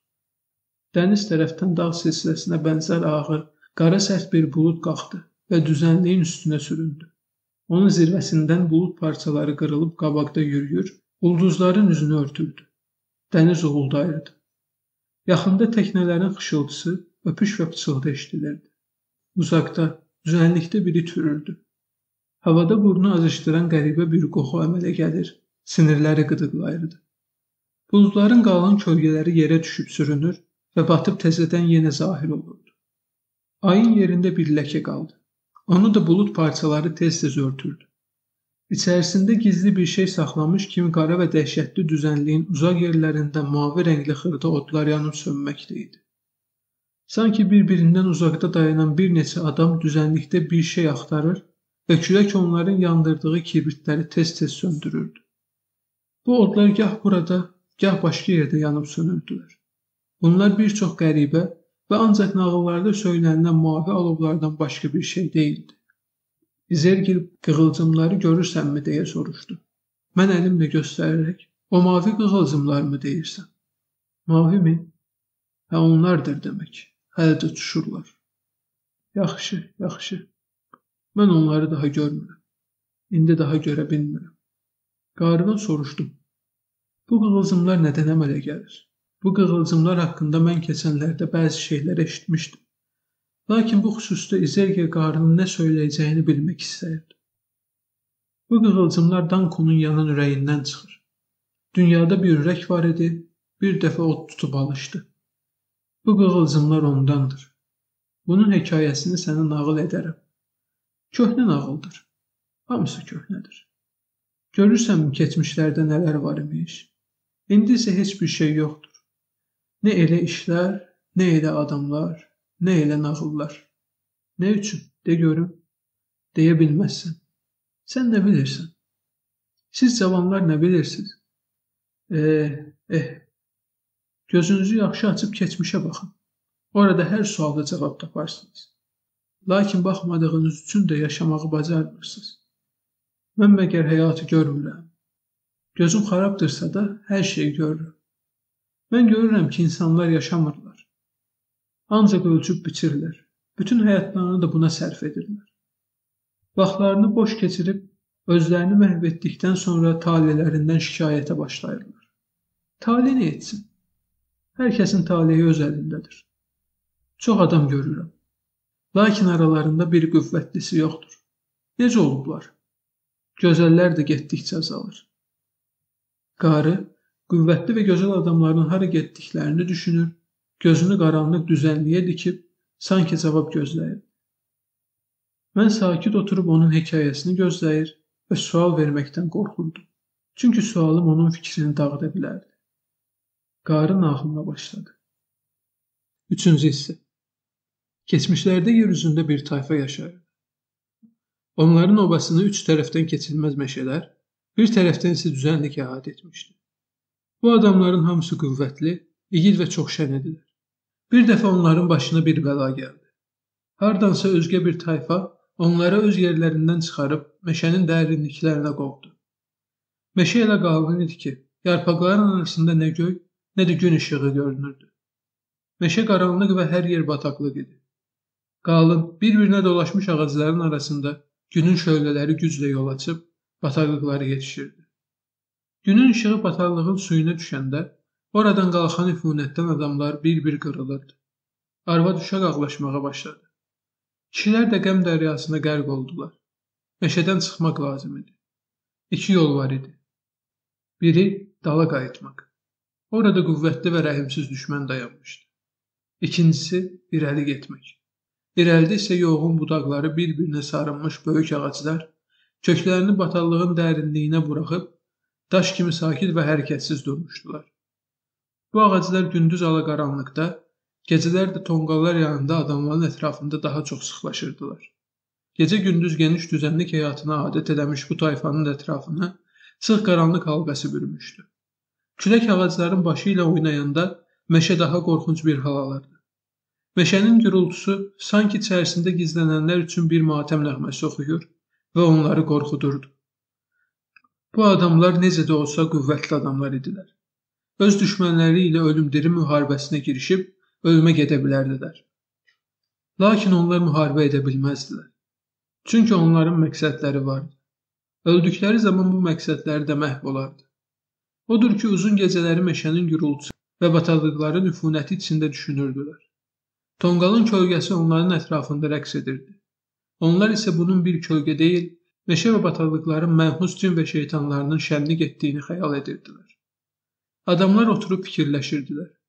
Speaker 1: Dəniz tərəfdən dağ silsiləsinə bənzər ağır, qara sərt bir bulud qalxdı və düzənliyin üstünə süründü. Onun zirvəsindən bulud parçaları qırılıb qabaqda yürüyür, ulduzların üzünü örtüldü. Dəniz uğuldayırdı. Yaxında təknələrin xışıltısı, öpüş və pıçıltı eşidilirdi. Uzaqda, düzənlikdə biri türürdü. Havada burnu azışdıran qəribə bir qoxu əmələ gəlir, sinirləri qıdıqlayırdı. Buludların qalan kölgələri yerə düşüb sürünür, və batıb təzədən yenə zahir olurdu. Ayın yerində bir ləkə qaldı. Onu da bulud parçaları tez-tez örtürdü. İçərisində gizli bir şey saxlamış kimi qara və dəhşətli düzənliyin uzaq yerlərində mavi rəngli xırda odlar yanıb sönməkdə idi. Sanki bir-birindən uzaqda dayanan bir neçə adam düzənlikdə bir şey axtarır və külək onların yandırdığı kibritləri tez-tez söndürürdü. Bu odlar gah burada, gah başqa yerdə yanıb sönürdülər. Bunlar bir çox qəribə və ancaq nağıllarda söylənilən mavi alovlardan başqa bir şey değildi. İzergil qığılcımları görürsənmi deyə soruşdu. Mən əlimlə göstərərək, o mavi qığılcımlar mı deyirsən? Mavi mi? Hə, onlardır demək. Hələ də uçuşurlar. Yaxşı, yaxşı. Mən onları daha görmürəm. İndi daha görə bilmirəm. Qarıdan soruşdum. Bu qığılcımlar nədən əmələ gəlir? Bu qığılcımlar haqqında mən keçənlərdə bəzi şeylər eşitmişdim. Lakin bu xüsusda İzergil qarının nə söyləyəcəyini bilmək istəyirdi. Bu qığılcımlar Dankonun yanan ürəyindən çıxır. Dünyada bir ürək var idi, bir dəfə od tutub alışdı. Bu qığılcımlar ondandır. Bunun hekayəsini sənə nağıl edərəm. Köhnə nağıldır. Hamısı köhnədir. Görürsənmi keçmişlərdə nələr var imiş? İndi isə heç bir şey yoxdur. Nə elə işlər, nə elə adamlar, nə elə nağıllar. Nə üçün? De görüm. Deyə bilməzsən. Sən nə bilirsən? Siz cavanlar nə bilirsiniz? Eh, eh. Gözünüzü yaxşı açıb keçmişə baxın. Orada hər suala cavab taparsınız. Lakin baxmadığınız üçün də yaşamağı bacarmırsınız. Mən məgər həyatı görmürəm. Gözüm xarabdırsa da hər şeyi görürəm. Mən görürəm ki, insanlar yaşamırlar. Ancaq ölçüb biçirlər. Bütün həyatlarını da buna sərf edirlər. Vaxtlarını boş keçirib, özlərini məhv etdikdən sonra talelərindən şikayətə başlayırlar. Tale nə etsin? Hər kəsin taleyi öz əlindədir. Çox adam görürəm. Lakin aralarında bir qüvvətlisi yoxdur. Necə olublar? Gözəllər də getdikcə azalır. Qarı, qüvvətli və gözəl adamların hara getdiklərini düşünür, gözünü qaranlıq düzənliyə dikib, sanki cavab gözləyir. Mən sakit oturub onun hekayəsini gözləyir və sual verməkdən qorxurdum. Çünki sualım onun fikrini dağıda bilərdi. Qarı nağılına başladı. Üçüncü hissə. Keçmişlərdə yer üzündə bir tayfa yaşayırdı. Onların obasını üç tərəfdən keçilməz meşələr, bir tərəfdən isə düzənlik əhatə etmişdi. Bu adamların hamısı qüvvətli, igid və çox şən idilər. Bir dəfə onların başına bir bəla gəldi. Hardansa özgə bir tayfa onları öz yerlərindən çıxarıb meşənin dərinliklərinə qovdu. Meşə elə qalın idi ki, yarpaqların arasında nə göy, nə də gün işığı görünürdü. Meşə qaranlıq və hər yer bataqlıq idi. Qalın, bir-birinə dolaşmış ağacların arasında günün şölələri güclə yol açıb, bataqlıqları yetişirdi. Günün işığı bataqlığın suyuna düşəndə, oradan qalxan üfunətdən adamlar bir-bir qırılırdı. Arvad uşaq ağlaşmağa başladı. Kişilər də qəm dəryasına qərq oldular. Meşədən çıxmaq lazım idi. İki yol var idi. Biri dala qayıtmaq. Orada qüvvətli və rəhimsiz düşmən dayanmışdı. İkincisi irəli getmək. İrəlidə isə yoğun budaqları bir-birinə sarınmış böyük ağaclar köklərini bataqlığın dərinliyinə buraxıb daş kimi sakit və hərəkətsiz durmuşdular. Bu ağaclar gündüz alaqaranlıqda, gecələr də tonqallar yanında adamların ətrafında daha çox sıxlaşırdılar. Gecə-gündüz geniş düzənlik həyatına adət eləmiş bu tayfanın ətrafına sıx qaranlıq halqası bürümüşdü. Külək ağacların başı ilə oynayanda meşə daha qorxunc bir hal alırdı. Meşənin gürültüsü sanki içərisində gizlənənlər üçün bir matəm nəğməsi oxuyur və onları qorxudurdu. Bu adamlar necə də olsa qüvvətli adamlar idilər. Öz düşmənləri ilə ölüm-diri müharibəsinə girişib, ölümə gedə bilərdilər. Lakin onlar müharibə edə bilməzdilər. Çünki onların məqsədləri vardı. Öldükləri zaman bu məqsədləri də məhv olardı. Odur ki, uzun gecələri meşənin gürültüsü və bataqlıqların üfunəti içində düşünürdülər. Tonqalın kölgəsi onların ətrafında rəqs edirdi. Onlar isə bunun bir kölgə deyil, meşə və bataqlıqların mənhus cin və şeytanlarının şənlik etdiyini xəyal edirdilər. Adamlar oturub fikirləşirdilər.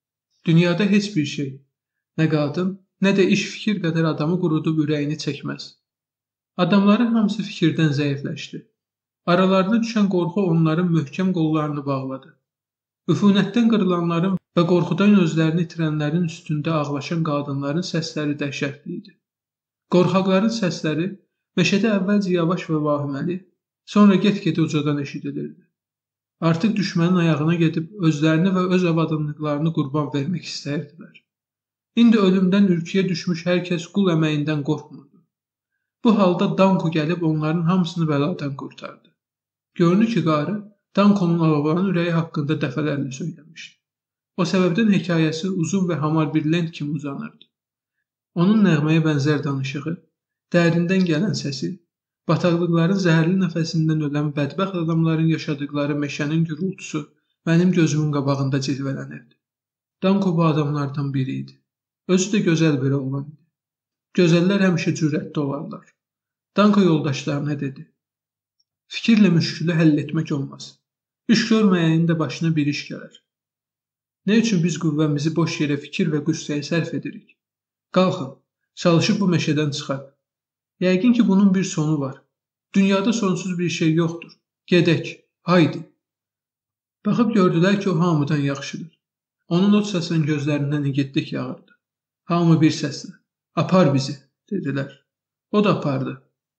Speaker 1: Dünyada heç bir şey, nə qadın, nə də iş fikir qədər adamı qurudub ürəyini çəkməz. Adamların hamısı fikirdən zəifləşdi. Aralarına düşən qorxu onların möhkəm qollarını bağladı. Üfunətdən qırılanların və qorxudan özlərini itirənlərin üstündə ağlaşan qadınların səsləri dəhşətli idi. Qorxaqların səsləri meşədə əvvəlcə yavaş və vahiməli, sonra get-gedə ucadan eşidilirdi. Artıq düşmənin ayağına gedib özlərini və öz avadınlıqlarını qurban vermək istəyirdilər. İndi ölümdən ürküyə düşmüş hər kəs qul əməyindən qorxmurdu. Bu halda Danko gəlib onların hamısını bəladan qurtardı. Görünür ki, qarı Dankonun alabalan ürəyi haqqında dəfələrlə söyləmişdi. O səbəbdən hekayəsi uzun və hamar bir lent kimi uzanırdı. Onun nəğməyə bənzər danışığı, dərindən gələn səsi, bataqlıqların zəhərli nəfəsindən ölən bədbəxt adamların yaşadıkları meşənin gürültüsü mənim gözümün qabağında cilvələnirdi. Danko bu adamlardan biri idi. Özü də gözəl biri olan idi. Gözəllər həmişə cürətli olarlar. Danko yoldaşlarına dedi: "Fikirlə müşkülü həll etmək olmaz. İş görməyənin də başına bir iş gələr. Nə üçün biz qüvvəmizi boş yerə fikir və qüssəyə sərf edirik? Qalxın, çalışıb bu meşədən çıxaq. Yəqin ki, bunun bir sonu var. Dünyada sonsuz bir şey yoxdur. Gedək, haydi." Baxıb gördülər ki, o hamıdan yaxşıdır. Onun od saçan gözlərindən igidlik yağırdı. Hamı bir səslə: "Apar bizi," dedilər. O da apardı.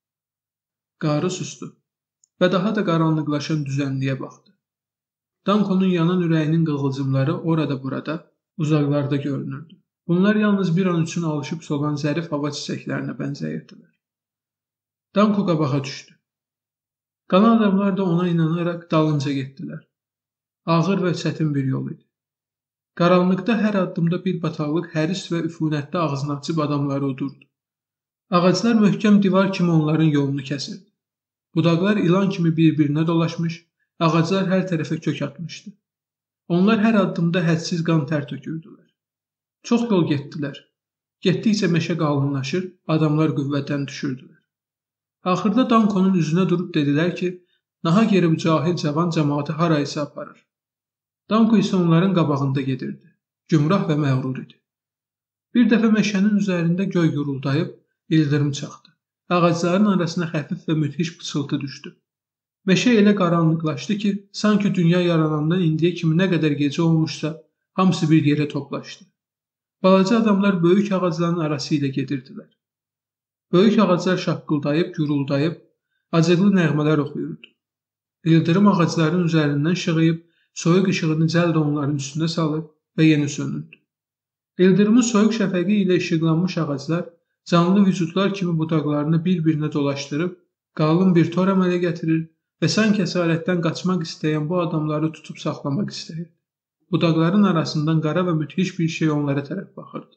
Speaker 1: Qarı sustu və daha da qaranlıqlaşan düzənliyə baxdı. Dankonun yanan ürəyinin qığılcımları orada-burada, uzaqlarda görünürdü. Bunlar yalnız bir an üçün alışıb solan zərif hava çiçəklərinə bənzəyirdilər. Danko qabağa düşdü. Qalan adamlar da ona inanaraq dalınca getdilər. Ağır və çətin bir yol idi. Qaranlıqda hər addımda bir bataqlıq həris və üfunətli ağzını açıb adamları udurdu. Ağaclar möhkəm divar kimi onların yolunu kəsirdi. Budaqlar ilan kimi bir-birinə dolaşmış, ağaclar hər tərəfə kök atmışdı. Onlar hər addımda hədsiz qan tər tökürdülər. Çox yol getdilər. Getdikcə meşə qalınlaşır, adamlar qüvvətdən düşürdülər. Axırda Dankonun üzünə durub dedilər ki, nahaq yeri bu cahil cavan cəmaatı harayasa aparır. Danko isə onların qabağında gedirdi. Gümrah və məğrur idi. Bir dəfə meşənin üzərində göy guruldayıb, ildırım çaxdı. Ağacların arasına xəfif və müthiş pıçıltı düşdü. Meşə elə qaranlıqlaşdı ki, sanki dünya yaranandan indiyə kimi nə qədər gecə olmuşsa, hamısı bir yerə toplaşdı. Balaca adamlar böyük ağacların arası ilə gedirdilər. Böyük ağaclar şaqqıldayıb, guruldayıb, acıqlı nəğmələr oxuyurdu. İldırım ağacların üzərindən şığıyıb, soyuq işığını cəld onların üstünə salıb və yenə sönürdü. İldırımın soyuq şəfəqi ilə işıqlanmış ağaclar, canlı vücudlar kimi budaqlarını bir-birinə dolaşdırıb, qalın bir tor əmələ gətirir və sanki əsarətdən qaçmaq istəyən bu adamları tutub saxlamaq istəyirdi. Budaqların arasından qara və müthiş bir şey onlara tərəf baxırdı.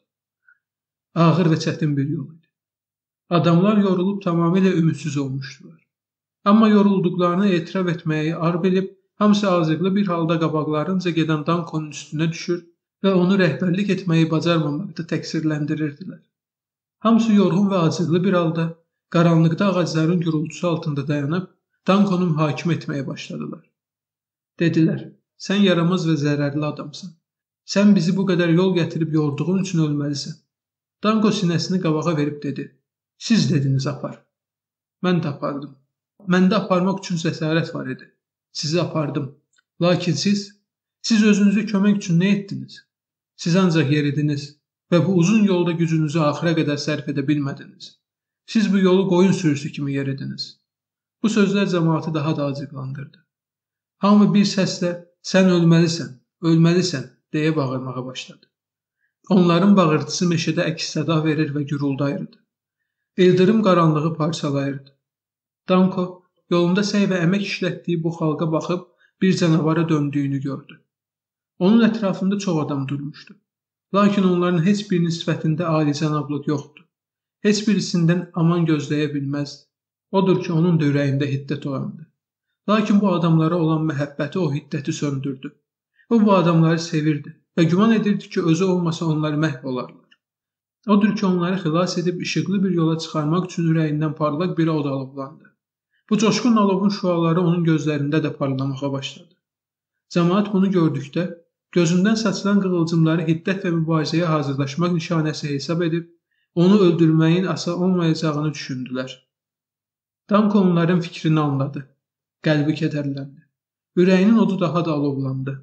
Speaker 1: Ağır və çətin bir yol idi. Adamlar yorulub tamamilə ümidsiz olmuşdular. Amma yorulduqlarını etiraf etməyi ar bilib, hamısı azıqlı bir halda qabaqlarınca gedən Dankonun üstünə düşür və onu rəhbərlik etməyi bacarmamaqda təqsirləndirirdilər. Hamısı yorğun və acıqlı bir halda, qaranlıqda ağacların gürültüsü altında dayanıb, Dankonu mühakimə etməyə başladılar. Dedilər: "Sən yaramaz və zərərli adamsan. Sən bizi bu qədər yol gətirib yorduğun üçün ölməlisən." Danko sinəsini qabağa verib dedi: "Siz dediniz apar. Mən də apardım. Məndə aparmaq üçün cəsarət var idi. Sizi apardım. Lakin siz, siz özünüzə kömək üçün nə etdiniz? Siz ancaq yeridiniz və bu uzun yolda gücünüzü axıra qədər sərf edə bilmədiniz. Siz bu yolu qoyun sürüsü kimi yeridiniz." Bu sözlər cəmaatı daha da acıqlandırdı. Hamı bir səslə "Sən ölməlisən, ölməlisən" deyə bağırmağa başladı. Onların bağırtısı meşədə əks-səda verir və guruldayırdı. İldırım qaranlığı parçalayırdı. Danko yolunda səy və əmək işlətdiyi bu xalqa baxıb bir canavara döndüyünü gördü. Onun ətrafında çox adam durmuşdu. Lakin onların heç birinin sifətində alicənablıq yoxdu. Heç birisindən aman gözləyə bilməzdi. Odur ki, onun da ürəyində hiddət oyandı. Lakin bu adamlara olan məhəbbəti o hiddəti söndürdü. O bu adamları sevirdi və güman edirdi ki, özü olmasa onları məhv olarlar. Odur ki, onları xilas edib işıqlı bir yola çıxarmaq üçün ürəyindən parlaq bir od alovlandı. Bu coşqun alovun şüaları onun gözlərində də parlamağa başladı. Cəmaət bunu gördükdə Gözündən saçılan qığılcımları hiddət və mübarizəyə hazırlaşmaq nişanəsi hesab edib, onu öldürməyin asa olmayacağını düşündülər. Danko onların fikrini anladı. Qəlbi kədərləndi. Ürəyinin odu daha da alovlandı.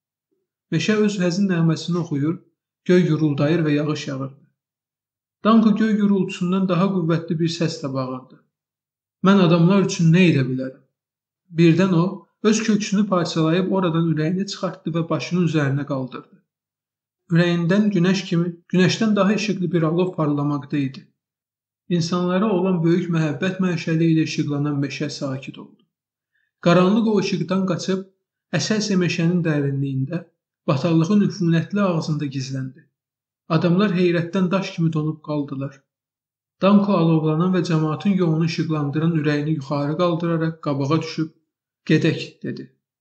Speaker 1: Meşə öz həzin nəğməsini oxuyur, göy guruldayır və yağış yağırdı. Danko göy gurultusundan daha qüvvətli bir səslə bağırdı. Mən adamlar üçün nə edə bilərəm? Birdən o, öz köksünü parçalayıb oradan ürəyini çıxartdı və başının üzərinə qaldırdı. Ürəyindən günəş kimi, günəşdən daha işıqlı bir alov parlamaqda idi. İnsanlara olan böyük məhəbbət mənşəli ilə işıqlanan meşə sakit oldu. Qaranlıq o işıqdan qaçıb, əsə-əsə meşənin dərinliyində, bataqlığın üfunətli ağzında gizləndi. Adamlar heyrətdən daş kimi donub qaldılar. Danko alovlanan və cəmaatın yolunu işıqlandıran ürəyini yuxarı qaldıraraq qabağa düşüb, gedək, dedi.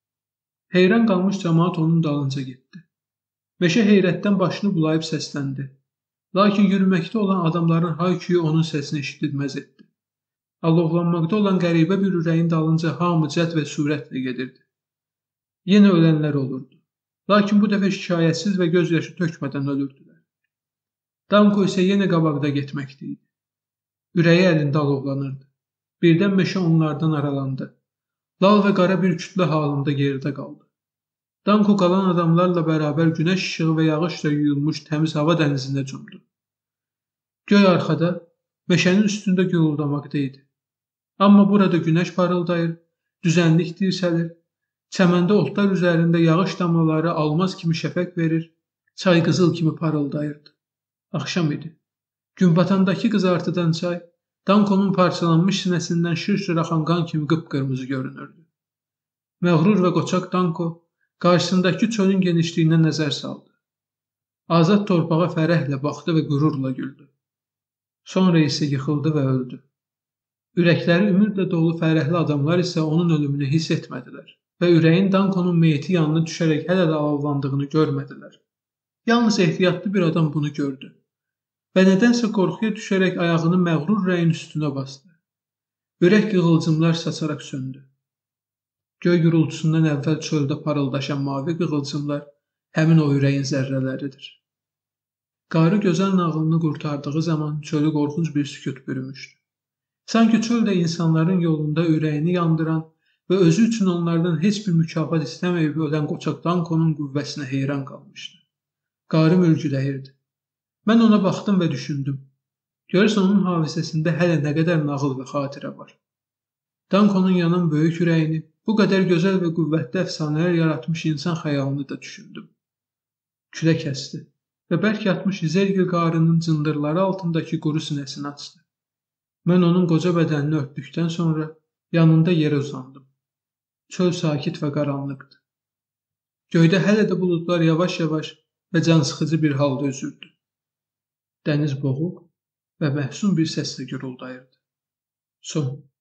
Speaker 1: Heyran qalmış cəmaat onun dalınca getdi. Meşə heyrətdən başını bulayıb səsləndi. Lakin yürüməkdə olan adamların hay-küyü onun səsini eşidilməz etdi. Alovlanmaqda olan qəribə bir ürəyin dalınca hamı cəd və sürətlə gedirdi. Yenə ölənlər olurdu. Lakin bu dəfə şikayətsiz və göz yaşı tökmədən ölürdülər. Danko isə yenə qabaqda getməkdə idi. Ürəyi əlində alovlanırdı. Birdən meşə onlardan aralandı. Lal və qara bir kütlə halında geridə qaldı. Danko qalan adamlarla bərabər günəş işığı və yağışla yuyulmuş təmiz hava dənizində cumdu. Göy arxada, meşənin üstündə guruldamaqda idi. Amma burada günəş parıldayır, düzənlik dirsəlir, çəməndə otlar üzərində yağış damlaları almaz kimi şəfəq verir, çay qızıl kimi parıldayırdı. Axşam idi. Gün batandakı qızartıdan çay, Dankonun parçalanmış sinəsindən şir-şir axan qan kimi qıpqırmızı görünürdü. Məğrur və qoçaq Danko qarşısındakı çölün genişliyinə nəzər saldı. Azad torpağa fərəhlə baxdı və qürurla güldü. Sonra isə yıxıldı və öldü. Ürəkləri ümidlə dolu fərəhli adamlar isə onun ölümünü hiss etmədilər və ürəyin Dankonun meyiti yanına düşərək hələ də alovlandığını görmədilər. Yalnız ehtiyatlı bir adam bunu gördü və nədənsə qorxuya düşərək ayağını məğrur ürəyin üstünə basdı. Ürək qığılcımlar saçaraq söndü. Göy gurultusundan əvvəl çöldə parıldaşan mavi qığılcımlar həmin o ürəyin zərrələridir. Qarı gözəl nağılını qurtardığı zaman çölü qorxunc bir sükut bürümüşdü. Sanki çöl də insanların yolunda ürəyini yandıran və özü üçün onlardan heç bir mükafat istəməyib ölən qoçaq Dankonun qüvvəsinə heyran qalmışdı. Qarı mürgüləyirdi. Mən ona baxdım və düşündüm. Görürsən onun hafizəsində hələ nə qədər nağıl və xatirə var. Dankonun yanan böyük ürəyini, bu qədər gözəl və qüvvətli əfsanələr yaratmış insan xəyalını da düşündüm. Külək kəsdi və bərk yatmış İzergil qarının cındırları altındakı quru sinəsini açdı. Mən onun qoca bədənini örtdükdən sonra yanında yerə uzandım. Çöl sakit və qaranlıqdı. Göydə hələ də buludlar yavaş-yavaş və cansıxıcı bir halda üzürdü. Dəniz boğuq və məhzun bir səslə guruldayırdı. Son.